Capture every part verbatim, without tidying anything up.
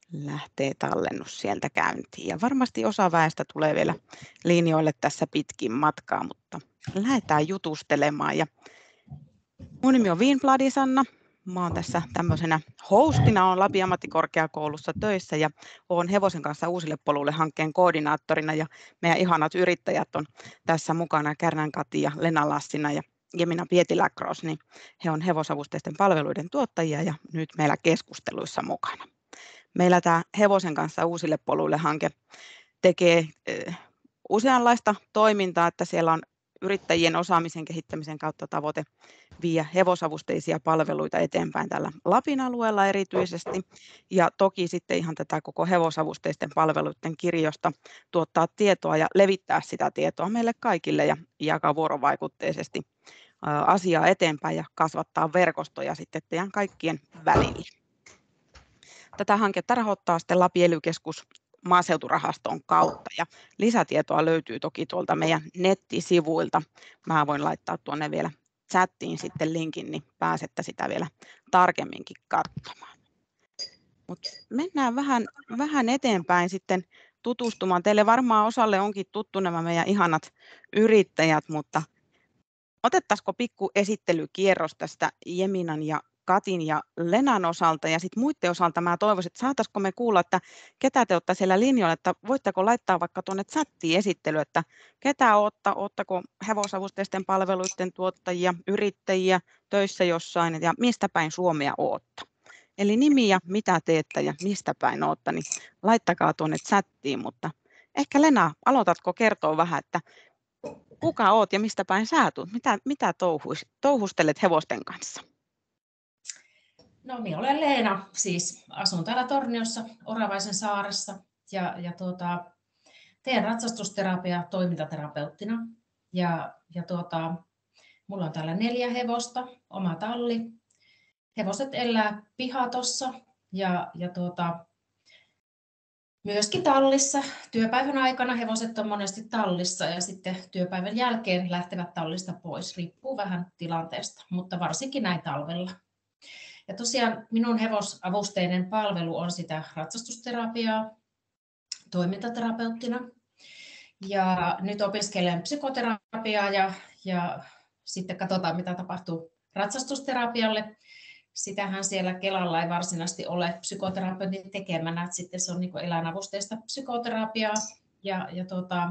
lähtee tallennus sieltä käyntiin. Ja varmasti osa väestä tulee vielä linjoille tässä pitkin matkaa, mutta lähdetään jutustelemaan. Ja mun nimi on Wienbladi Sanna. Mä oon tässä tämmöisenä hostina, oon Lapin ammattikorkeakoulussa töissä ja oon Hevosen kanssa uusille poluille -hankkeen koordinaattorina ja meidän ihanat yrittäjät on tässä mukana, Kärnän Kati ja Lena Lassina ja Jemina Pietilä-Cross, niin he on hevosavusteisten palveluiden tuottajia ja nyt meillä keskusteluissa mukana. Meillä tämä Hevosen kanssa uusille poluille -hanke tekee useanlaista toimintaa, että siellä on yrittäjien osaamisen kehittämisen kautta tavoite viedä hevosavusteisia palveluita eteenpäin tällä Lapin alueella erityisesti. Ja toki sitten ihan tätä koko hevosavusteisten palveluiden kirjosta tuottaa tietoa ja levittää sitä tietoa meille kaikille ja jakaa vuorovaikutteisesti asiaa eteenpäin ja kasvattaa verkostoja sitten teidän kaikkien välillä. Tätä hanketta rahoittaa sitten Lapin ely-keskus maaseuturahaston kautta ja lisätietoa löytyy toki tuolta meidän nettisivuilta. Mä voin laittaa tuonne vielä chattiin sitten linkin, niin pääsette sitä vielä tarkemminkin katsomaan. Mut mennään vähän, vähän eteenpäin sitten tutustumaan. Teille varmaan osalle onkin tuttu nämä meidän ihanat yrittäjät, mutta otettaisiko pikku esittelykierros tästä Jeminan ja Katin ja Lenan osalta ja sitten muiden osalta mä toivoisin, että saataisiko me kuulla, että ketä te olette siellä linjoilla, että voitteko laittaa vaikka tuonne chattiin esittely, että ketä olette, oletteko hevosavusteisten palveluiden tuottajia, yrittäjiä, töissä jossain ja mistä päin Suomea olette. Eli nimi ja mitä teette ja mistä päin olette, niin laittakaa tuonne chattiin, mutta ehkä Lena, aloitatko kertoa vähän, että kuka oot ja mistä päin sä tulet, mitä, mitä touhuis, touhustelet hevosten kanssa? No, minä olen Leena, siis asun täällä Torniossa, Oravaisen saaressa ja, ja tuota, teen ratsastusterapiaa toimintaterapeuttina. Ja, ja tuota, mulla on täällä neljä hevosta, oma talli. Hevoset elää pihatossa ja, ja tuota, myöskin tallissa. Työpäivän aikana hevoset on monesti tallissa ja sitten työpäivän jälkeen lähtevät tallista pois, riippuu vähän tilanteesta, mutta varsinkin näin talvella. Ja tosiaan minun hevosavusteinen palvelu on sitä ratsastusterapiaa toimintaterapeuttina. Ja nyt opiskelen psykoterapiaa ja, ja sitten katsotaan, mitä tapahtuu ratsastusterapialle. Sitähän siellä Kelalla ei varsinaisesti ole psykoterapeutin tekemänä, että sitten se on niin kuin eläinavusteista psykoterapiaa. Ja, ja tuota,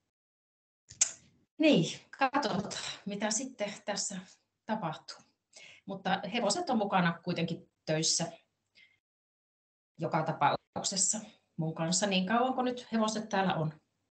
niin, katsotaan, mitä sitten tässä tapahtuu. Mutta hevoset on mukana kuitenkin töissä joka tapauksessa mun kanssa niin kauan kuin nyt hevoset täällä on.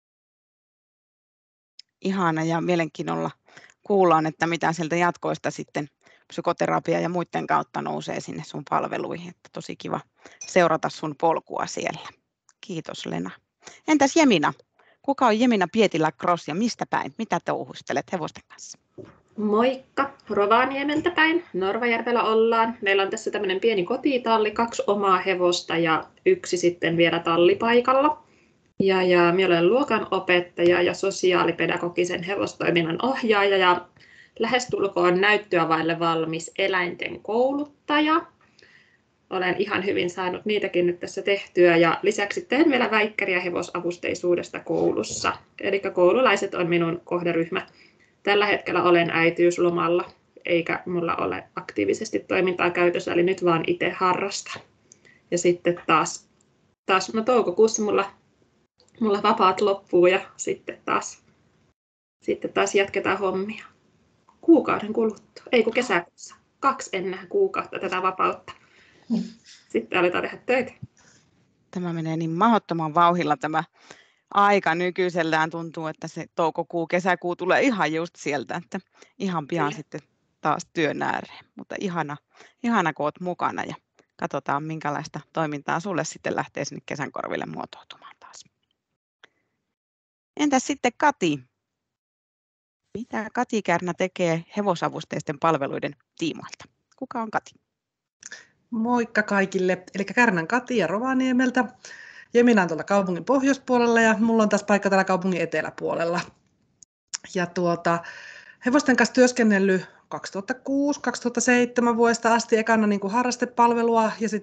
Ihana ja mielenkiinnolla kuullaan, että mitä sieltä jatkoista sitten psykoterapia ja muiden kautta nousee sinne sun palveluihin. Että tosi kiva seurata sun polkua siellä. Kiitos Lena. Entäs Jemina? Kuka on Jemina Pietilä-Cross ja mistä päin? Mitä touhustelet hevosten kanssa? Moikka! Rovaniemeltä päin. Norvajärvellä ollaan. Meillä on tässä tämmöinen pieni kotitalli, kaksi omaa hevosta ja yksi sitten vielä tallipaikalla. Ja, ja minä olen luokanopettaja ja sosiaalipedagogisen hevostoiminnan ohjaaja ja lähestulkoon näyttöä vaille valmis eläinten kouluttaja. Olen ihan hyvin saanut niitäkin nyt tässä tehtyä ja lisäksi teen vielä väikkäriä hevosavusteisuudesta koulussa. Eli koululaiset on minun kohderyhmä. Tällä hetkellä olen äitiyslomalla, eikä mulla ole aktiivisesti toimintaa käytössä, eli nyt vaan itse harrastan. Ja sitten taas, taas no toukokuussa mulla, mulla vapaat loppuu ja sitten taas, sitten taas jatketaan hommia. Kuukauden kuluttua, ei kun kesäkuussa. Kaksi enää kuukautta tätä vapautta. Sitten aletaan tehdä töitä. Tämä menee niin mahdottoman vauhdilla tämä aika nykyisellään. Tuntuu, että se toukokuu, kesäkuu tulee ihan just sieltä, että ihan pian Kyllä. sitten taas työn ääreen. Mutta ihana, ihana, kun olet mukana ja katsotaan, minkälaista toimintaa sulle sitten lähtee sinne kesän korville muotoutumaan taas. Entäs sitten Kati? Mitä Kati Kärnä tekee hevosavusteisten palveluiden tiimoilta? Kuka on Kati? Moikka kaikille, eli Kärnän Kati ja Rovaniemeltä. Jemina on tuolla kaupungin pohjoispuolella ja mulla on taas paikka täällä kaupungin eteläpuolella. Ja tuota, hevosten kanssa työskennellyt kaksituhattakuusi kaksituhattaseitsemän vuodesta asti ekana niin kuin harrastepalvelua ja sitten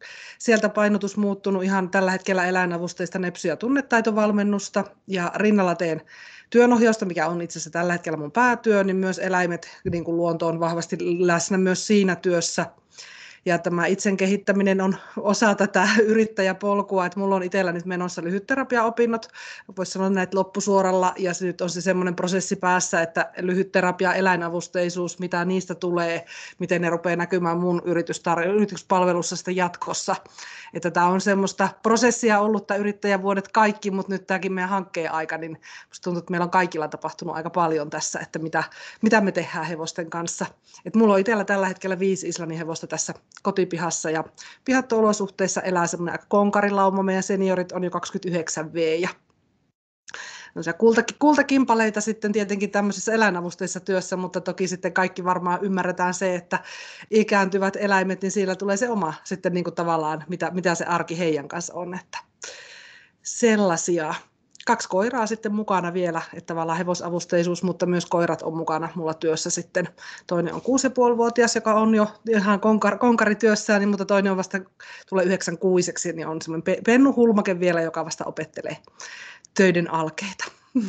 sieltä painotus muuttunut ihan tällä hetkellä eläinavusteista nepsy- ja tunnetaitovalmennusta ja rinnalla teen työnohjausta, mikä on itse asiassa tällä hetkellä mun päätyö, niin myös eläimet, niin kuin luonto on vahvasti läsnä myös siinä työssä. Ja tämä itsen kehittäminen on osa tätä yrittäjäpolkua, että mulla on itsellä nyt menossa lyhytterapiaopinnot, voisi sanoa näitä loppusuoralla, ja se nyt on se semmoinen prosessi päässä, että lyhytterapia, eläinavusteisuus, mitä niistä tulee, miten ne rupeaa näkymään mun yritystar- yrityspalvelussa sitten jatkossa. Että tämä on semmoista prosessia ollut tämä yrittäjävuodet kaikki, mutta nyt tämäkin meidän hankkeen aika, niin musta tuntuu, että meillä on kaikilla tapahtunut aika paljon tässä, että mitä, mitä me tehdään hevosten kanssa. Et mulla on itsellä tällä hetkellä viisi Islannin hevosta tässä kotipihassa ja pihatto-olosuhteissa elää semmoinen aika konkarilauma. Meidän seniorit on jo kaksikymmentäyhdeksän vuotta ja no se kultakin, kultakimpaleita sitten tietenkin tämmöisessä eläinavusteisessa työssä, mutta toki sitten kaikki varmaan ymmärretään se, että ikääntyvät eläimet, niin siellä tulee se oma sitten niin kuin tavallaan, mitä, mitä se arki heidän kanssa on. Että sellaisia. Kaksi koiraa sitten mukana vielä, että tavallaan hevosavusteisuus, mutta myös koirat on mukana mulla työssä sitten. Toinen on kuusi ja puoli vuotias, joka on jo ihan konkar, konkarityössään, niin, mutta toinen on vasta, tulee yhdeksän kuiseksi, niin on semmoinen pennuhulmake vielä, joka vasta opettelee töiden alkeita.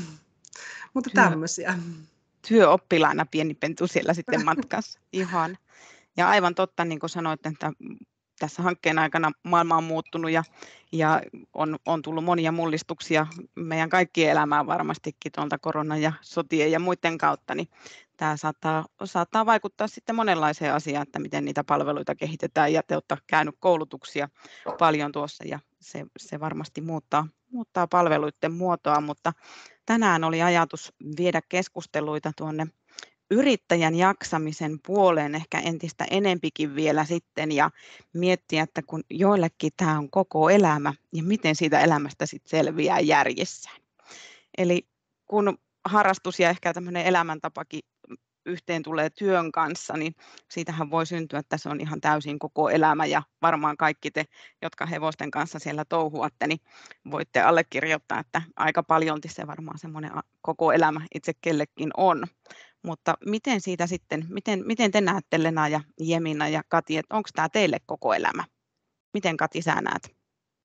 Mutta Työ. tämmöisiä. Työoppilaana pieni pentu siellä sitten matkassa. Ihan. Ja aivan totta, niin kuin sanoit, että tässä hankkeen aikana maailma on muuttunut ja, ja on, on tullut monia mullistuksia meidän kaikkien elämään varmastikin tuolta koronan ja sotien ja muiden kautta, niin tämä saattaa, saattaa vaikuttaa sitten monenlaiseen asiaan, että miten niitä palveluita kehitetään ja te olette käynyt koulutuksia paljon tuossa ja se, se varmasti muuttaa, muuttaa palveluiden muotoa, mutta tänään oli ajatus viedä keskusteluita tuonne yrittäjän jaksamisen puoleen ehkä entistä enempikin vielä sitten ja miettiä, että kun joillekin tämä on koko elämä ja miten siitä elämästä sitten selviää järjessään. Eli kun harrastus ja ehkä tämmöinen elämäntapakin yhteen tulee työn kanssa, niin siitähän voi syntyä, että se on ihan täysin koko elämä ja varmaan kaikki te, jotka hevosten kanssa siellä touhuatte, niin voitte allekirjoittaa, että aika paljolti se varmaan semmoinen koko elämä itse kellekin on. Mutta miten siitä sitten, miten, miten te näette Lena ja Jemina ja Kati, että onko tämä teille koko elämä? Miten Kati sä näet?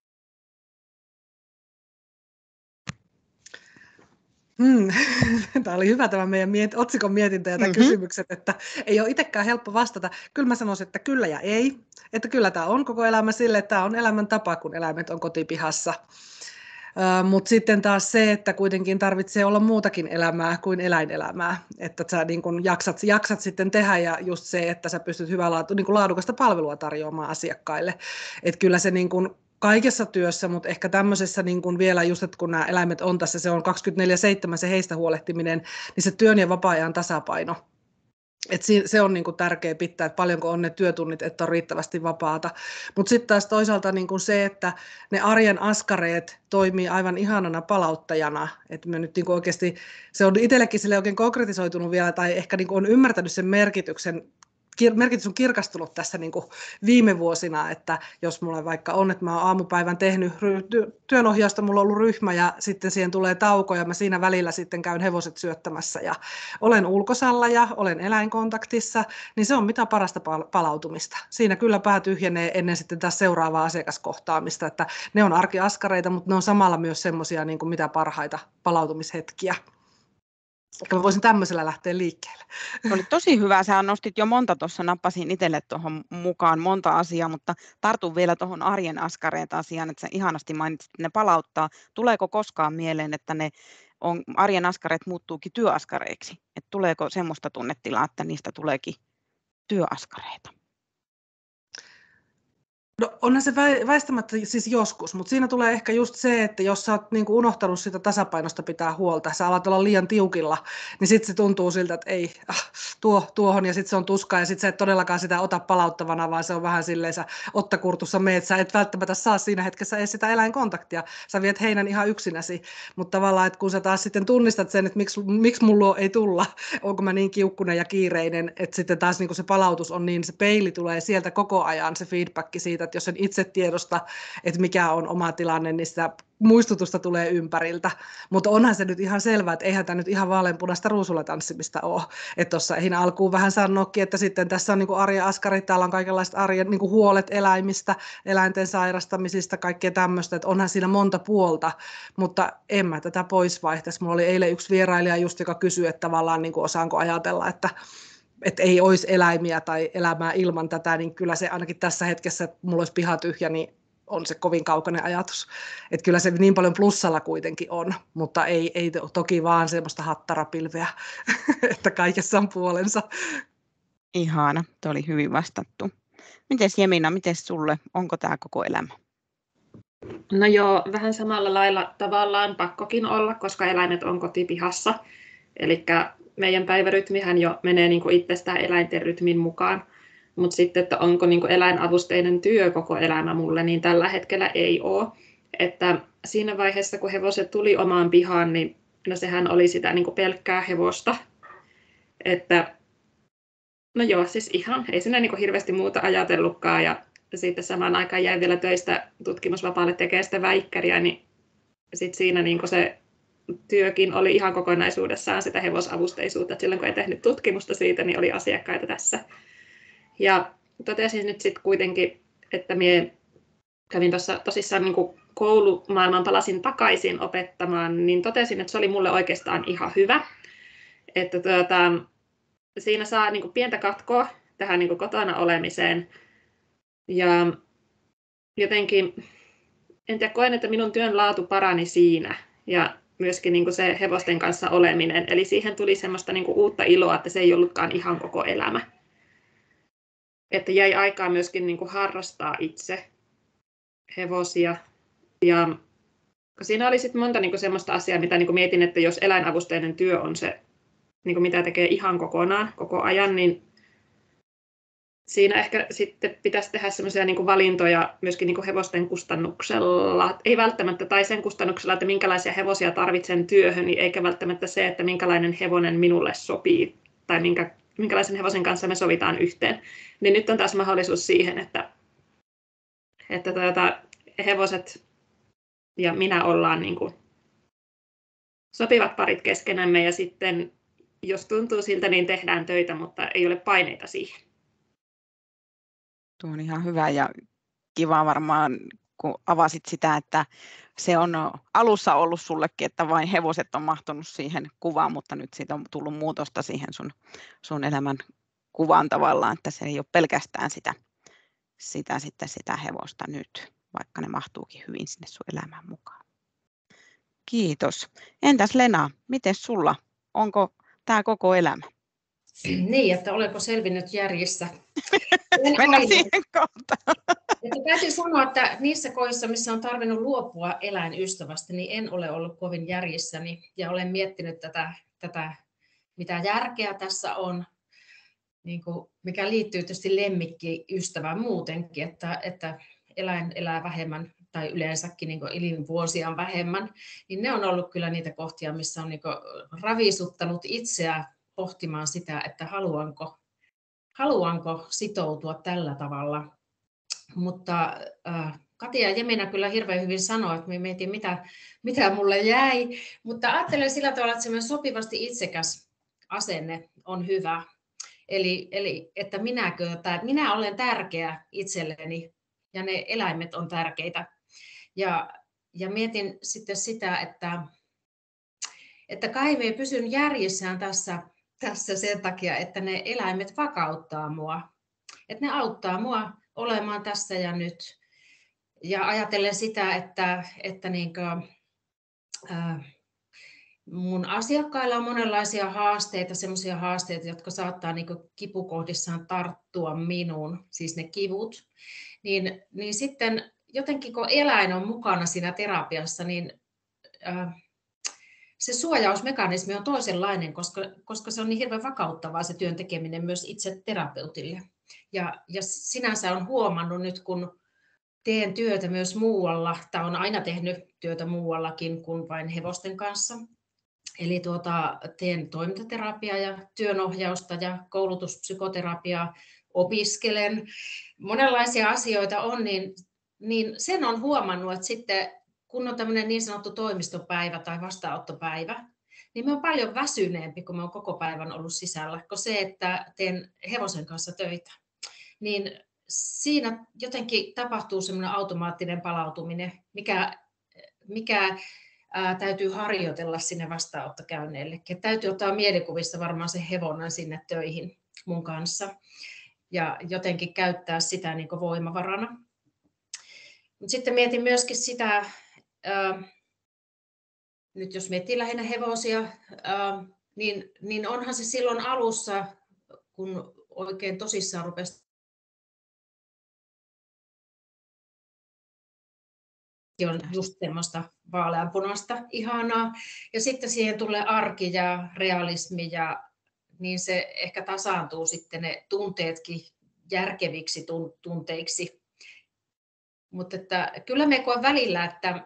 Hmm. Tämä oli hyvä tämä meidän miet- otsikon mietintä ja tämä Mm-hmm. kysymykset, että ei ole itsekään helppo vastata. Kyllä mä sanoisin, että kyllä ja ei. Että kyllä tämä on koko elämä sille, että tämä on elämäntapa, kun eläimet on kotipihassa. Uh, mutta sitten taas se, että kuitenkin tarvitsee olla muutakin elämää kuin eläinelämää, että sä niin kun jaksat, jaksat sitten tehdä ja just se, että sä pystyt hyvää laatu, niin kun laadukasta palvelua tarjoamaan asiakkaille. Että kyllä se niin kun kaikessa työssä, mutta ehkä tämmöisessä niin kun vielä just, että kun nämä eläimet on tässä, se on kaksikymmentäneljä seitsemän se heistä huolehtiminen, niin se työn ja vapaa-ajan tasapaino. Et se on niinku tärkeä pitää, että paljonko on ne työtunnit, että on riittävästi vapaata. Mutta sitten taas toisaalta niinku se, että ne arjen askareet toimii aivan ihanana palauttajana. Että me nyt niinku oikeasti, se on itsellekin sille oikein konkretisoitunut vielä, tai ehkä niinku on ymmärtänyt sen merkityksen, merkitys on kirkastunut tässä niin kuin viime vuosina, että jos mulla vaikka on, että mä oon aamupäivän tehnyt työnohjausta, mulla on ollut ryhmä ja sitten siihen tulee tauko ja mä siinä välillä sitten käyn hevoset syöttämässä ja olen ulkosalla ja olen eläinkontaktissa, niin se on mitä parasta palautumista. Siinä kyllä pää tyhjenee ennen sitten taas seuraavaa asiakaskohtaamista, että ne on arkiaskareita, mutta ne on samalla myös semmoisia niin kuin mitä parhaita palautumishetkiä. Ehkä mä voisin tämmöisellä lähteä liikkeelle. Oli tosi hyvä. Sä nostit jo monta tuossa, nappasin itselle tuohon mukaan monta asiaa, mutta tartun vielä tuohon arjen askareet asiaan, että sä ihanasti mainitsit, että ne palauttaa. Tuleeko koskaan mieleen, että ne on, arjen askareet muuttuukin työaskareiksi? Että tuleeko semmoista tunnetilaa, että niistä tuleekin työaskareita? No onhan se väistämättä siis joskus, mutta siinä tulee ehkä just se, että jos sä oot niinku unohtanut sitä tasapainosta pitää huolta, sä alat olla liian tiukilla, niin sitten se tuntuu siltä, että ei ah, tuo, tuohon ja sitten se on tuskaa ja sitten sä et todellakaan sitä ota palauttavana, vaan se on vähän silleen sä ottakurtussa meet, sä et välttämättä saa siinä hetkessä edes sitä eläinkontaktia, sä viet heinän ihan yksinäsi, mutta tavallaan, että kun sä taas sitten tunnistat sen, että miksi, miksi mulla ei tulla, onko mä niin kiukkunen ja kiireinen, että sitten taas niinku se palautus on niin, se peili tulee sieltä koko ajan, se feedback siitä, että jos en itse tiedosta, että mikä on oma tilanne, niin sitä muistutusta tulee ympäriltä. Mutta onhan se nyt ihan selvää, että eihän tämä nyt ihan vaaleanpunaista ruusulla tanssimista ole. Että tuossa eihin alkuun vähän sanoakin, että sitten tässä on niinku arjen askarit, täällä on kaikenlaiset arjen niinku huolet eläimistä, eläinten sairastamisista, kaikkea tämmöistä, että onhan siinä monta puolta, mutta en mä tätä pois vaihtaisi. Mulla oli eilen yksi vierailija just, joka kysyi, että tavallaan niinku osaanko ajatella, että että ei olisi eläimiä tai elämää ilman tätä, niin kyllä se ainakin tässä hetkessä, että mulla olisi piha tyhjä, niin on se kovin kaukainen ajatus. Että kyllä se niin paljon plussalla kuitenkin on, mutta ei, ei toki vaan semmoista hattarapilveä, että kaikessa on puolensa. Ihana, tuo oli hyvin vastattu. Mites Jemina, mites sulle, onko tämä koko elämä? No joo, vähän samalla lailla tavallaan pakkokin olla, koska eläimet on kotipihassa. Eli meidän päivärytmihän jo menee niin kuin itsestään eläinten rytmin mukaan. Mutta sitten, että onko niin kuin eläinavusteinen työ koko elämä mulle, niin tällä hetkellä ei ole. Että siinä vaiheessa, kun hevoset tuli omaan pihaan, niin no sehän oli sitä niin kuin pelkkää hevosta. Että no joo, siis ihan ei siinä niin kuin hirveästi muuta ajatellutkaan. Ja sitten samaan aikaan jäi vielä töistä tutkimusvapaalle tekemään sitä väikkäriä, niin sitten siinä niin kuin se työkin oli ihan kokonaisuudessaan sitä hevosavusteisuutta. Et silloin kun ei tehnyt tutkimusta siitä, niin oli asiakkaita tässä. Ja totesin nyt sitten kuitenkin, että minä kävin tuossa tosissaan niin kuin koulumaailman palasin takaisin opettamaan, niin totesin, että se oli mulle oikeastaan ihan hyvä. Että tuota, siinä saa niin kuin pientä katkoa tähän niin kuin kotona olemiseen. Ja jotenkin, en tiedä, koen, että minun työn laatu parani siinä. Ja myöskin niin kuin se hevosten kanssa oleminen. Eli siihen tuli semmoista niin kuin uutta iloa, että se ei ollutkaan ihan koko elämä. Että jäi aikaa myöskin niin kuin harrastaa itse hevosia. Ja siinä oli sitten monta niin kuin semmoista asiaa, mitä niin kuin mietin, että jos eläinavusteinen työ on se, niin kuin mitä tekee ihan kokonaan koko ajan, niin siinä ehkä sitten pitäisi tehdä semmoisia niin kuin valintoja myöskin niin kuin hevosten kustannuksella. Ei välttämättä, tai sen kustannuksella, että minkälaisia hevosia tarvitsen työhön, eikä välttämättä se, että minkälainen hevonen minulle sopii, tai minkä, minkälaisen hevosen kanssa me sovitaan yhteen. Niin nyt on taas mahdollisuus siihen, että, että tuota, hevoset ja minä ollaan niin kuin sopivat parit keskenämme, ja sitten jos tuntuu siltä, niin tehdään töitä, mutta ei ole paineita siihen. Tuo on ihan hyvä ja kiva varmaan, kun avasit sitä, että se on alussa ollut sullekin, että vain hevoset on mahtunut siihen kuvaan, mutta nyt siitä on tullut muutosta siihen sun, sun elämän kuvaan tavallaan, että se ei ole pelkästään sitä, sitä, sitä, sitä hevosta nyt, vaikka ne mahtuukin hyvin sinne sun elämään mukaan. Kiitos. Entäs Lena, miten sulla? Onko tämä koko elämä? Niin, että olenko selvinnyt järjissä? Mennään siihen kohtaan. Että täytyy sanoa, että niissä kohdissa, missä on tarvinnut luopua eläinystävästä, niin en ole ollut kovin järjissäni ja olen miettinyt tätä, tätä mitä järkeä tässä on, niin kuin, mikä liittyy tietysti lemmikkiystävään muutenkin, että, että eläin elää vähemmän tai yleensäkin niin elinvuosia vähemmän, niin ne on ollut kyllä niitä kohtia, missä on niin ravisuttanut itseä pohtimaan sitä, että haluanko, haluanko sitoutua tällä tavalla. Mutta äh, Kati ja Jemina kyllä hirveän hyvin sanoi, että me mietin, mitä, mitä mulle jäi. Mutta ajattelen sillä tavalla, että semmoinen sopivasti itsekäs asenne on hyvä. Eli, eli että minäkö, tai minä olen tärkeä itselleni ja ne eläimet on tärkeitä. Ja, ja mietin sitten sitä, että, että kai me pysyn järjissään tässä, tässä sen takia, että ne eläimet vakauttaa mua. Että ne auttaa mua olemaan tässä ja nyt. Ja ajatellen sitä, että, että niin kuin, äh, mun asiakkailla on monenlaisia haasteita, sellaisia haasteita, jotka saattaa niin kuin kipukohdissaan tarttua minuun, siis ne kivut. Niin, niin sitten jotenkin kun eläin on mukana siinä terapiassa, niin äh, se suojausmekanismi on toisenlainen, koska, koska se on niin hirveän vakauttavaa se työn tekeminen myös itse terapeutille. Ja, ja sinänsä on huomannut nyt, kun teen työtä myös muualla, tai olen aina tehnyt työtä muuallakin kuin vain hevosten kanssa. Eli tuota, teen toimintaterapiaa ja työnohjausta ja koulutuspsykoterapiaa opiskelen, monenlaisia asioita on, niin, niin sen on huomannut, että sitten kun on tämmöinen niin sanottu toimistopäivä tai vastaanottopäivä, niin mä oon paljon väsyneempi, kun mä oon koko päivän ollut sisällä, kuin se, että teen hevosen kanssa töitä. Niin siinä jotenkin tapahtuu semmoinen automaattinen palautuminen, mikä, mikä ää, täytyy harjoitella sinne vastaanottokäynneille. Täytyy ottaa mielikuvissa varmaan se hevonen sinne töihin mun kanssa ja jotenkin käyttää sitä niin kuin voimavarana. Mut sitten mietin myöskin sitä, ää, nyt jos miettii lähinnä hevosia, ää, niin, niin onhan se silloin alussa, kun oikein tosissaan rupesi on just semmoista vaaleanpunaista, ihanaa. Ja sitten siihen tulee arki ja realismi, ja niin se ehkä tasaantuu sitten ne tunteetkin järkeviksi tunteiksi. Mutta että kyllä me koen välillä, että,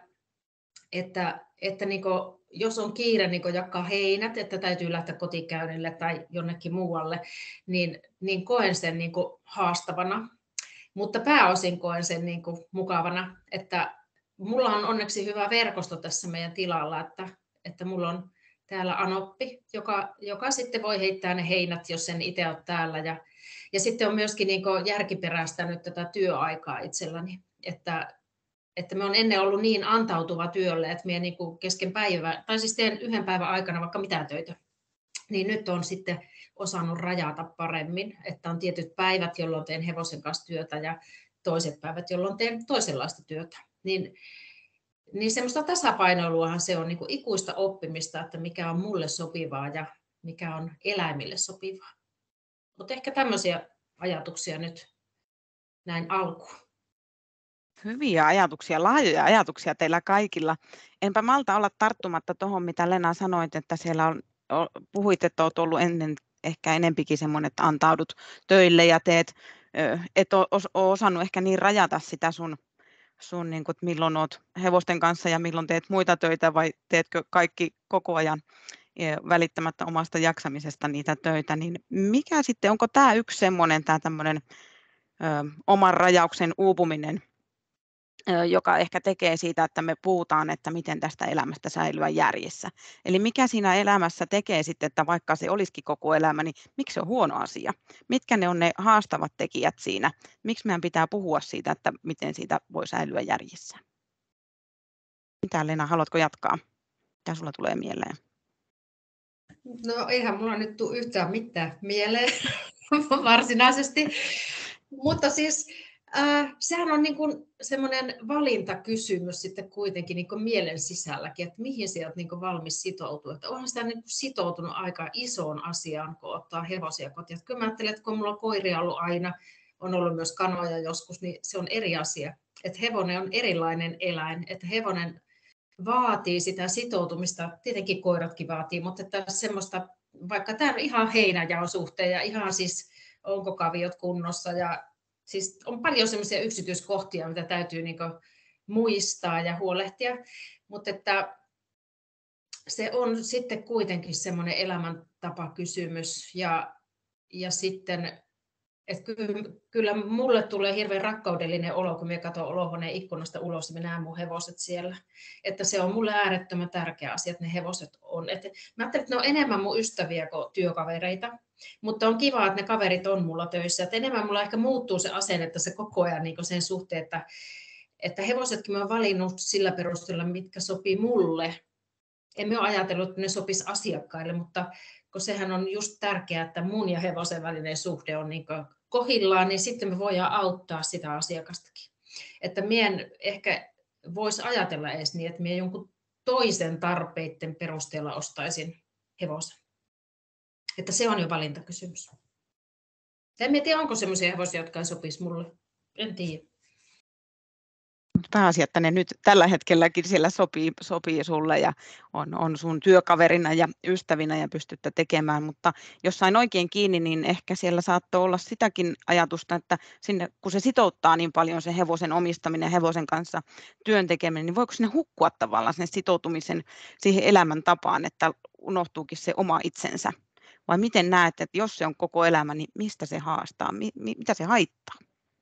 että, että niin kuin, jos on kiire niin jakaa heinät, että täytyy lähteä kotikäynnille tai jonnekin muualle, niin, niin koen sen niin kuin haastavana. Mutta pääosin koen sen niin kuin mukavana, että mulla on onneksi hyvä verkosto tässä meidän tilalla, että, että mulla on täällä Anoppi, joka, joka sitten voi heittää ne heinät, jos en itse ole täällä. Ja, ja sitten on myöskin niin kuin järkiperäistänyt tätä työaikaa itselläni, että, että me on ennen ollut niin antautuva työlle, että minä niin kuin kesken päivää, tai siis teen yhden päivän aikana vaikka mitään töitä, niin nyt on sitten osannut rajata paremmin, että on tietyt päivät, jolloin teen hevosen kanssa työtä ja toiset päivät, jolloin teen toisenlaista työtä. Niin, niin semmoista tasapainoiluahan se on niin kuin ikuista oppimista, että mikä on mulle sopivaa ja mikä on eläimille sopivaa. Mutta ehkä tämmöisiä ajatuksia nyt näin alkuun. Hyviä ajatuksia, laajoja ajatuksia teillä kaikilla. Enpä malta olla tarttumatta tuohon, mitä Lena sanoit, että siellä on, puhuit, että olet ollut ennen ehkä enempikin semmoinen, että antaudut töille ja teet, et ole osannut ehkä niin rajata sitä sun, sun niin kuin, että milloin olet hevosten kanssa ja milloin teet muita töitä vai teetkö kaikki koko ajan välittämättä omasta jaksamisesta niitä töitä, niin mikä sitten, onko tämä yksi semmoinen, tämä tämmöinen ö, oman rajauksen uupuminen, joka ehkä tekee siitä, että me puhutaan, että miten tästä elämästä säilyä järjessä. Eli mikä siinä elämässä tekee sitten, että vaikka se olisikin koko elämä, niin miksi se on huono asia? Mitkä ne on ne haastavat tekijät siinä? Miksi meidän pitää puhua siitä, että miten siitä voi säilyä järjessä? Mitä Lena, haluatko jatkaa? Mitä sulla tulee mieleen? No eihän mulla nyt tule yhtään mitään mieleen varsinaisesti, mutta siis Äh, sehän on niin kuin semmoinen valintakysymys sitten kuitenkin niin kuin mielen sisälläkin, että mihin sä oot niin kuin valmis sitoutua. Että onhan sitä niin kuin sitoutunut aika isoon asiaan, kun ottaa hevosia kotiin. Kyllä mä ajattelen, että kun mulla on koiria ollut aina, on ollut myös kanoja joskus, niin se on eri asia. Että hevonen on erilainen eläin, että hevonen vaatii sitä sitoutumista, tietenkin koiratkin vaatii, mutta että semmoista, vaikka tämä on ihan heinäjaon suhteen ja ihan siis onko kaviot kunnossa ja siis on paljon sellaisia yksityiskohtia, mitä täytyy niin kuin muistaa ja huolehtia, mutta että se on sitten kuitenkin semmoinen elämäntapakysymys ja, ja sitten, että kyllä, kyllä mulle tulee hirveän rakkaudellinen olo, kun minä katson olohuoneen ikkunasta ulos ja minä näen mun hevoset siellä, että se on mulle äärettömän tärkeä asia, että ne hevoset on. Että mä ajattelen, että ne on enemmän mun ystäviä kuin työkavereita. Mutta on kiva, että ne kaverit on mulla töissä. Että enemmän mulla ehkä muuttuu se asenne, että se koko ajan niin sen suhteen, että, että hevosetkin mä oon valinnut sillä perusteella, mitkä sopii mulle. En ole ajatellut, että ne sopisi asiakkaille, mutta kun sehän on just tärkeää, että mun ja hevosen välinen suhde on niin kohillaan, niin sitten me voidaan auttaa sitä asiakastakin. Että mien ehkä voisi ajatella edes niin, että mie jonkun toisen tarpeiden perusteella ostaisin hevosen. Että se on jo valintakysymys. En tiedä, onko sellaisia hevosia, jotka ei sopisi mulle. En tiedä. Pääasia, että ne nyt tällä hetkelläkin siellä sopii, sopii sulle ja on, on sun työkaverina ja ystävinä ja pystytte tekemään, mutta jos sain oikein kiinni, niin ehkä siellä saattoi olla sitäkin ajatusta, että sinne, kun se sitouttaa niin paljon se hevosen omistaminen ja hevosen kanssa työn tekeminen, niin voiko sinne hukkua tavallaan sinne sitoutumisen siihen elämäntapaan, että unohtuukin se oma itsensä? vai miten näet, että jos se on koko elämä, niin mistä se haastaa, mi, mi, mitä se haittaa?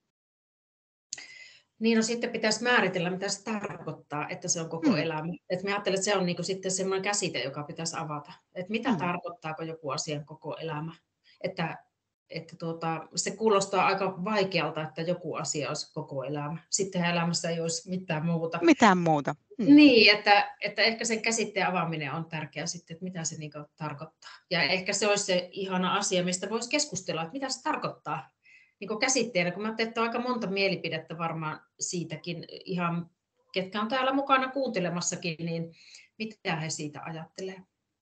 Niin, no sitten pitäisi määritellä, mitä se tarkoittaa, että se on koko Mm. elämä. Et mä ajattelen, että se on niinku sitten semmoinen käsite, joka pitäisi avata. Että mitä Mm. tarkoittaako joku asian koko elämä. Että, että tuota, se kuulostaa aika vaikealta, että joku asia olisi koko elämä. Sitten elämässä ei olisi mitään muuta. Mitään muuta. Mm. Niin, että, että ehkä sen käsitteen avaaminen on tärkeää sitten, että mitä se niinku tarkoittaa. Ja ehkä se olisi se ihana asia, mistä voisi keskustella, että mitä se tarkoittaa. Niin käsitteenä, kun mä ajattelin, että on aika monta mielipidettä varmaan siitäkin ihan, ketkä on täällä mukana kuuntelemassakin, niin mitä he siitä ajattelee.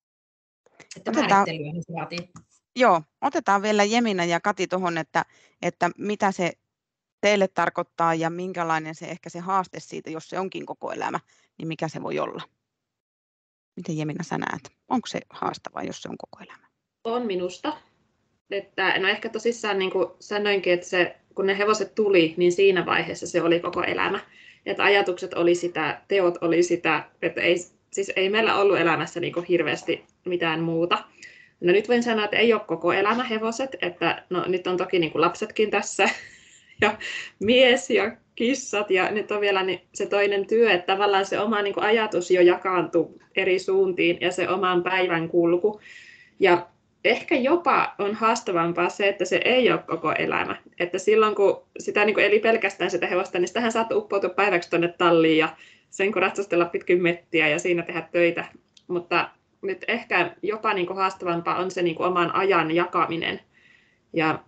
Että Otetaan, määrittelyä se vaatii. joo, otetaan vielä Jemina ja Kati tuohon, että, että mitä se teille tarkoittaa ja minkälainen se ehkä se haaste siitä, jos se onkin koko elämä, niin mikä se voi olla? Miten Jemina sä näet? Onko se haastavaa, jos se on koko elämä? On minusta. Että, no ehkä tosissaan niin kuin sanoinkin, että se, kun ne hevoset tuli, niin siinä vaiheessa se oli koko elämä. Että ajatukset oli sitä, teot oli sitä, että ei, siis ei meillä ollut elämässä niin kuin hirveästi mitään muuta. No nyt voin sanoa, että ei ole koko elämä hevoset, että no nyt on toki niin kuin lapsetkin tässä ja mies ja kissat ja nyt on vielä niin se toinen työ, että tavallaan se oma niin kuin ajatus jo jakaantuu eri suuntiin ja se oman päivän kulku. Ja ehkä jopa on haastavampaa se, että se ei ole koko elämä. Että silloin kun sitä niin kuin eli pelkästään sitä hevosta, niin sitähän saattoi uppoutua päiväksi tuonne talliin ja sen kun ratsastella pitkin mettiä ja siinä tehdä töitä. Mutta nyt ehkä jopa niin kuin haastavampaa on se niin kuin oman ajan jakaminen ja,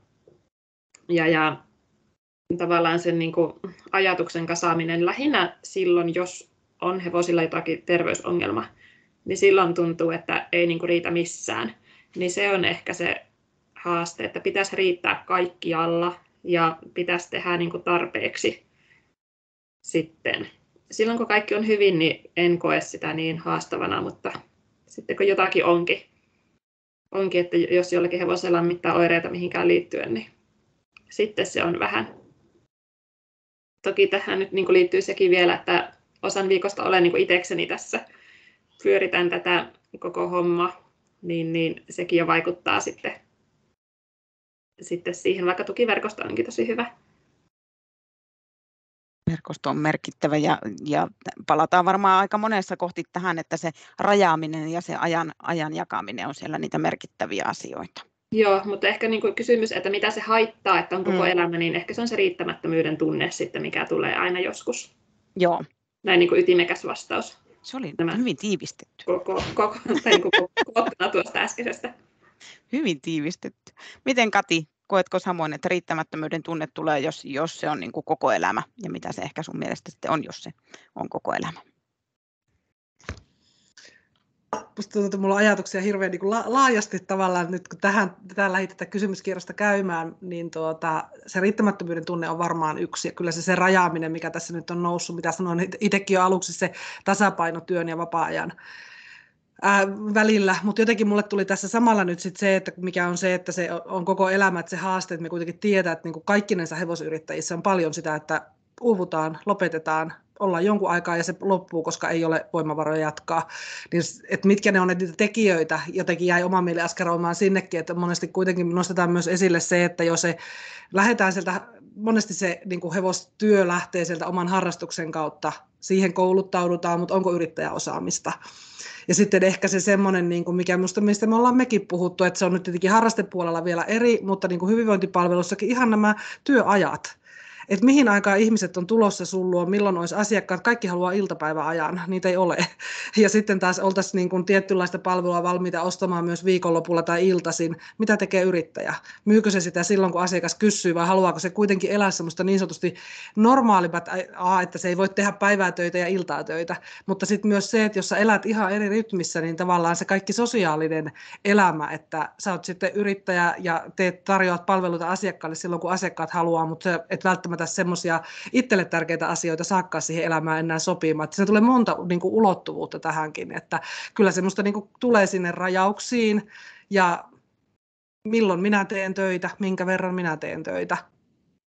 ja, ja tavallaan sen niin kuin ajatuksen kasaaminen lähinnä silloin, jos on hevosilla jotakin terveysongelma, niin silloin tuntuu, että ei niin kuin riitä missään. Niin se on ehkä se haaste, että pitäisi riittää kaikkialla ja pitäisi tehdä niin kuin tarpeeksi sitten. Silloin kun kaikki on hyvin, niin en koe sitä niin haastavana, mutta sitten kun jotakin onkin, onkin että jos jollakin hevosella on mitään oireita mihinkään liittyen, niin sitten se on vähän. Toki tähän nyt niin kuin liittyy sekin vielä, että osan viikosta olen niin kuin itsekseni tässä, pyöritän tätä koko hommaa. Niin, niin sekin jo vaikuttaa sitten, sitten siihen, vaikka tukiverkosto onkin tosi hyvä. Verkosto on merkittävä ja, ja palataan varmaan aika monessa kohti tähän, että se rajaaminen ja se ajan, ajan jakaminen on siellä niitä merkittäviä asioita. Joo, mutta ehkä niin kuin kysymys, että mitä se haittaa, että on koko mm. elämä, niin ehkä se on se riittämättömyyden tunne sitten, mikä tulee aina joskus. Joo. Näin niin kuin ytimekäs vastaus. Se oli Nämä hyvin tiivistetty. Koko, koko, tai koko, koko tuosta äskeisestä. Hyvin tiivistetty. Miten Kati, koetko samoin, että riittämättömyyden tunne tulee, jos, jos se on niin kuin koko elämä? Ja mitä se ehkä sun mielestä sitten on, jos se on koko elämä? Musta tuntuu, että mulla on ajatuksia hirveän niin kuin laajasti tavallaan, nyt kun tähän, tähän lähdetään kysymyskierrosta käymään, niin tuota, se riittämättömyyden tunne on varmaan yksi. Ja kyllä se, se rajaaminen, mikä tässä nyt on noussut, mitä sanoin itsekin jo aluksi, se tasapaino työn ja vapaa-ajan ää, välillä. Mutta jotenkin mulle tuli tässä samalla nyt sit se, että mikä on se, että se on koko elämä, että se haaste, että me kuitenkin tiedetään, että niin kuin kaikkinensa hevosyrittäjissä on paljon sitä, että uuvutaan, lopetetaan, ollaan jonkun aikaa ja se loppuu, koska ei ole voimavaroja jatkaa. Niin, että mitkä ne on ne niitä tekijöitä, jotenkin jäi oman mielen askeroimaan sinnekin, että monesti kuitenkin nostetaan myös esille se, että jos se lähdetään sieltä, monesti se niin kuin hevostyö lähtee sieltä oman harrastuksen kautta, siihen kouluttaudutaan, mutta onko yrittäjäosaamista? Ja sitten ehkä se semmoinen, niin kuin mikä minusta, mistä me ollaan mekin puhuttu, että se on nyt tietenkin harrastepuolella vielä eri, mutta niin kuin hyvinvointipalvelussakin ihan nämä työajat. Että mihin aikaan ihmiset on tulossa sun luo, milloin olisi asiakkaat, kaikki haluaa iltapäiväajan, niitä ei ole. Ja sitten taas oltaisiin niin kuin tietynlaista palvelua valmiita ostamaan myös viikonlopulla tai iltaisin. Mitä tekee yrittäjä? Myykö se sitä silloin, kun asiakas kysyy, vai haluaako se kuitenkin elää semmoista niin sanotusti normaalimpaa, että se ei voi tehdä päivää töitä ja iltaa töitä. Mutta sitten myös se, että jos sä elät ihan eri rytmissä, niin tavallaan se kaikki sosiaalinen elämä, että sä oot sitten yrittäjä ja teet, tarjoat palveluita asiakkaille silloin, kun asiakkaat haluaa, mutta sä et välttämättä semmoisia itselle tärkeitä asioita saakkaan siihen elämään enää sopimaan. Että siinä tulee monta niin kuin ulottuvuutta tähänkin, että kyllä semmoista niin kuin tulee sinne rajauksiin ja milloin minä teen töitä, minkä verran minä teen töitä.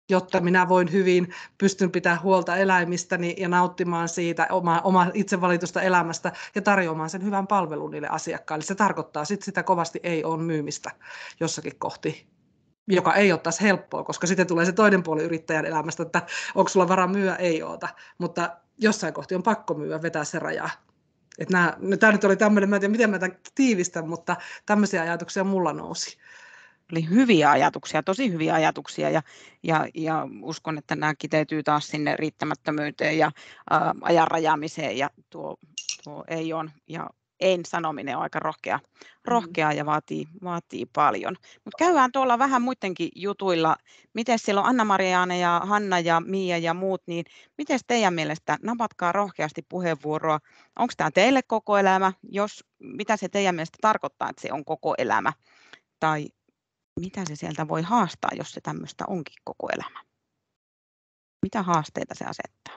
jotta minä voin hyvin, pystyn pitämään huolta eläimistäni ja nauttimaan siitä oma, oma itse valitusta elämästä ja tarjoamaan sen hyvän palvelun niille asiakkaille. Se tarkoittaa sit sitä kovasti ei ole myymistä jossakin kohti, joka ei ole taas helppoa, koska sitten tulee se toinen puoli yrittäjän elämästä, että onko sulla varaa myyä, ei oota, mutta jossain kohti on pakko myyä, vetää se raja. Tämä nyt oli tämmöinen, mä en tiedä miten mä tämän tiivistän, mutta tämmöisiä ajatuksia mulla nousi. Oli hyviä ajatuksia, tosi hyviä ajatuksia ja, ja, ja uskon, että nämä kiteytyy taas sinne riittämättömyyteen ja ää, ajan rajaamiseen ja tuo, tuo ei on ja en sanominen on aika rohkea, rohkea ja vaatii, vaatii paljon. Mutta käydään tuolla vähän muidenkin jutuilla. Miten siellä on Anna-Mariaana ja Hanna ja Mia ja muut, niin miten teidän mielestä, napatkaa rohkeasti puheenvuoroa. Onko tämä teille koko elämä? Jos, mitä se teidän mielestä tarkoittaa, että se on koko elämä? Tai mitä se sieltä voi haastaa, jos se tämmöistä onkin koko elämä? Mitä haasteita se asettaa?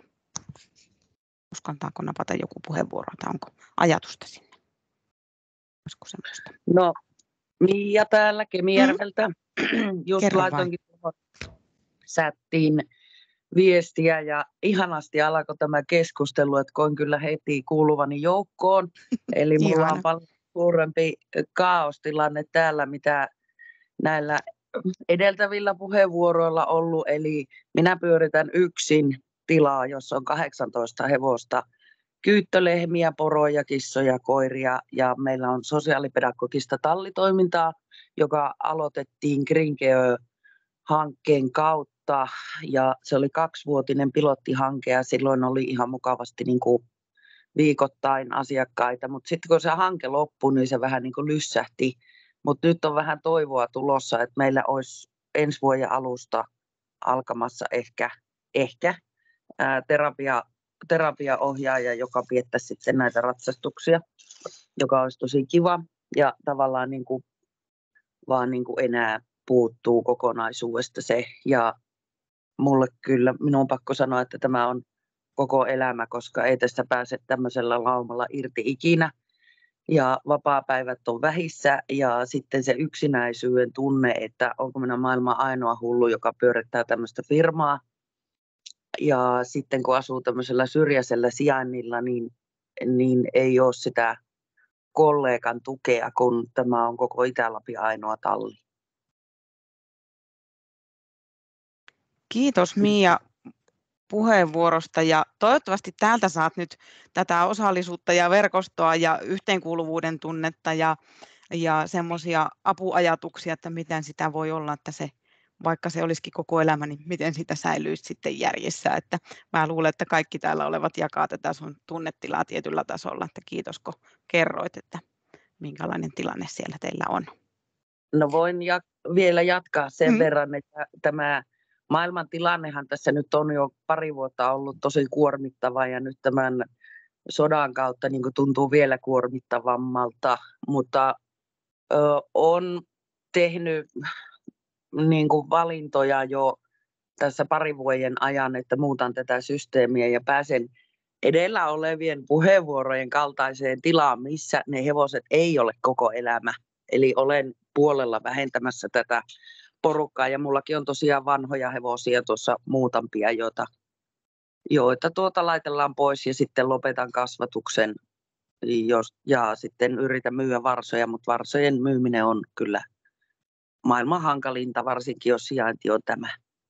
Uskaltaako napata joku puheenvuoro tai onko ajatusta sinne? Olisiko semmoista? No, Mia täällä Kemijärveltä. Mm. Just Kerro laitoinkin tuohon sättiin viestiä ja ihanasti alkoi tämä keskustelu, että koin kyllä heti kuuluvani joukkoon. Eli mulla on paljon suurempi kaaostilanne täällä, mitä näillä edeltävillä puheenvuoroilla ollut. Eli minä pyöritän yksin tilaa, jossa on kahdeksantoista hevosta, kyyttölehmiä, poroja, kissoja, koiria ja meillä on sosiaalipedagogista tallitoimintaa, joka aloitettiin Grinkeö-hankkeen kautta ja se oli kaksivuotinen pilottihanke ja silloin oli ihan mukavasti niin kuin viikoittain asiakkaita, mutta sitten kun se hanke loppui, niin se vähän niin kuin lyssähti, mutta nyt on vähän toivoa tulossa, että meillä olisi ensi vuoden alusta alkamassa ehkä, ehkä ää, terapia terapiaohjaaja, joka piettäisi sitten näitä ratsastuksia, joka olisi tosi kiva ja tavallaan niin kuin, vaan niin kuin enää puuttuu kokonaisuudesta se ja mulle kyllä, minun on pakko sanoa, että tämä on koko elämä, koska ei tästä pääse tämmöisellä laumalla irti ikinä ja vapaapäivät on vähissä ja sitten se yksinäisyyden tunne, että onko minä maailman ainoa hullu, joka pyörittää tämmöistä firmaa. Ja sitten kun asuu tämmöisellä syrjäisellä sijainnilla, niin, niin ei ole sitä kollegan tukea, kun tämä on koko Itä-Lapin ainoa talli. Kiitos Mia puheenvuorosta ja toivottavasti täältä saat nyt tätä osallisuutta ja verkostoa ja yhteenkuuluvuuden tunnetta ja, ja semmoisia apuajatuksia, että miten sitä voi olla, että se vaikka se olisikin koko elämä, niin miten sitä säilyisi sitten järjessä. Että mä luulen, että kaikki täällä olevat jakaa tätä sun tunnetilaa tietyllä tasolla. Että kiitos, kun kerroit, että minkälainen tilanne siellä teillä on. No voin jat- vielä jatkaa sen mm. verran, että tämä maailman tilannehan tässä nyt on jo pari vuotta ollut tosi kuormittava ja nyt tämän sodan kautta niin kuin tuntuu vielä kuormittavammalta, mutta ö, on tehnyt niin kuin valintoja jo tässä parin vuoden ajan, että muutan tätä systeemiä ja pääsen edellä olevien puheenvuorojen kaltaiseen tilaan, missä ne hevoset ei ole koko elämä. Eli olen puolella vähentämässä tätä porukkaa ja mullakin on tosiaan vanhoja hevosia tuossa muutamia, joita, joita tuota laitellaan pois ja sitten lopetan kasvatuksen jos, ja sitten yritän myyä varsoja, mutta varsojen myyminen on kyllä maailman hankalinta, varsinkin jos sijainti on tämä.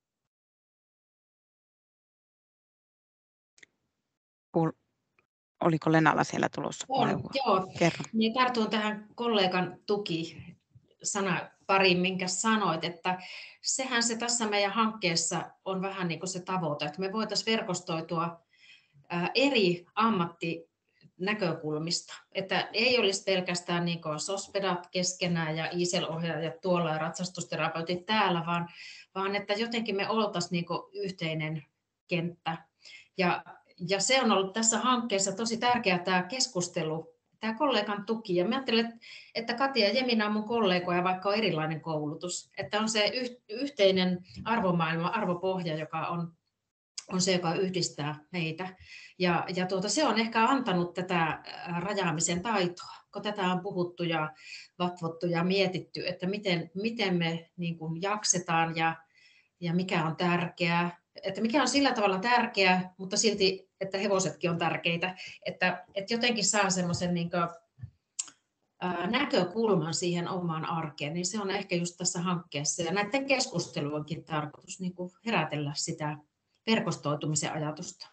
Oliko Lenalla siellä tulossa puheenvuoro? Joo, Kerro. Niin tartun tähän kollegan tuki sana pariin, minkä sanoit, että sehän se tässä meidän hankkeessa on vähän niin kuin se tavoite, että me voitaisiin verkostoitua eri ammattinäkökulmista, että ei olisi pelkästään niin kuin sospedat keskenään ja I S E L-ohjaajat tuolla ja ratsastusterapeutit täällä, vaan, vaan että jotenkin me oltaisiin niin kuin yhteinen kenttä. Ja, ja se on ollut tässä hankkeessa tosi tärkeää tämä keskustelu, tämä kollegan tuki. Ja mä ajattelen, että Katja ja Jemina on mun kollegoja, vaikka on erilainen koulutus. Että on se yhteinen arvomaailma, arvopohja, joka on, on se, joka yhdistää meitä. Ja, ja tuota, se on ehkä antanut tätä rajaamisen taitoa, kun tätä on puhuttu ja vatvottu ja mietitty, että miten, miten me niin kuin jaksetaan ja ja mikä on tärkeää. Että mikä on sillä tavalla tärkeää, mutta silti, että hevosetkin on tärkeitä. Että, että jotenkin saa semmoisen niin kuin, ää, näkökulman siihen omaan arkeen, niin se on ehkä just tässä hankkeessa. Ja näiden keskusteluonkin tarkoitus niin kuin herätellä sitä verkostoitumisen ajatusta.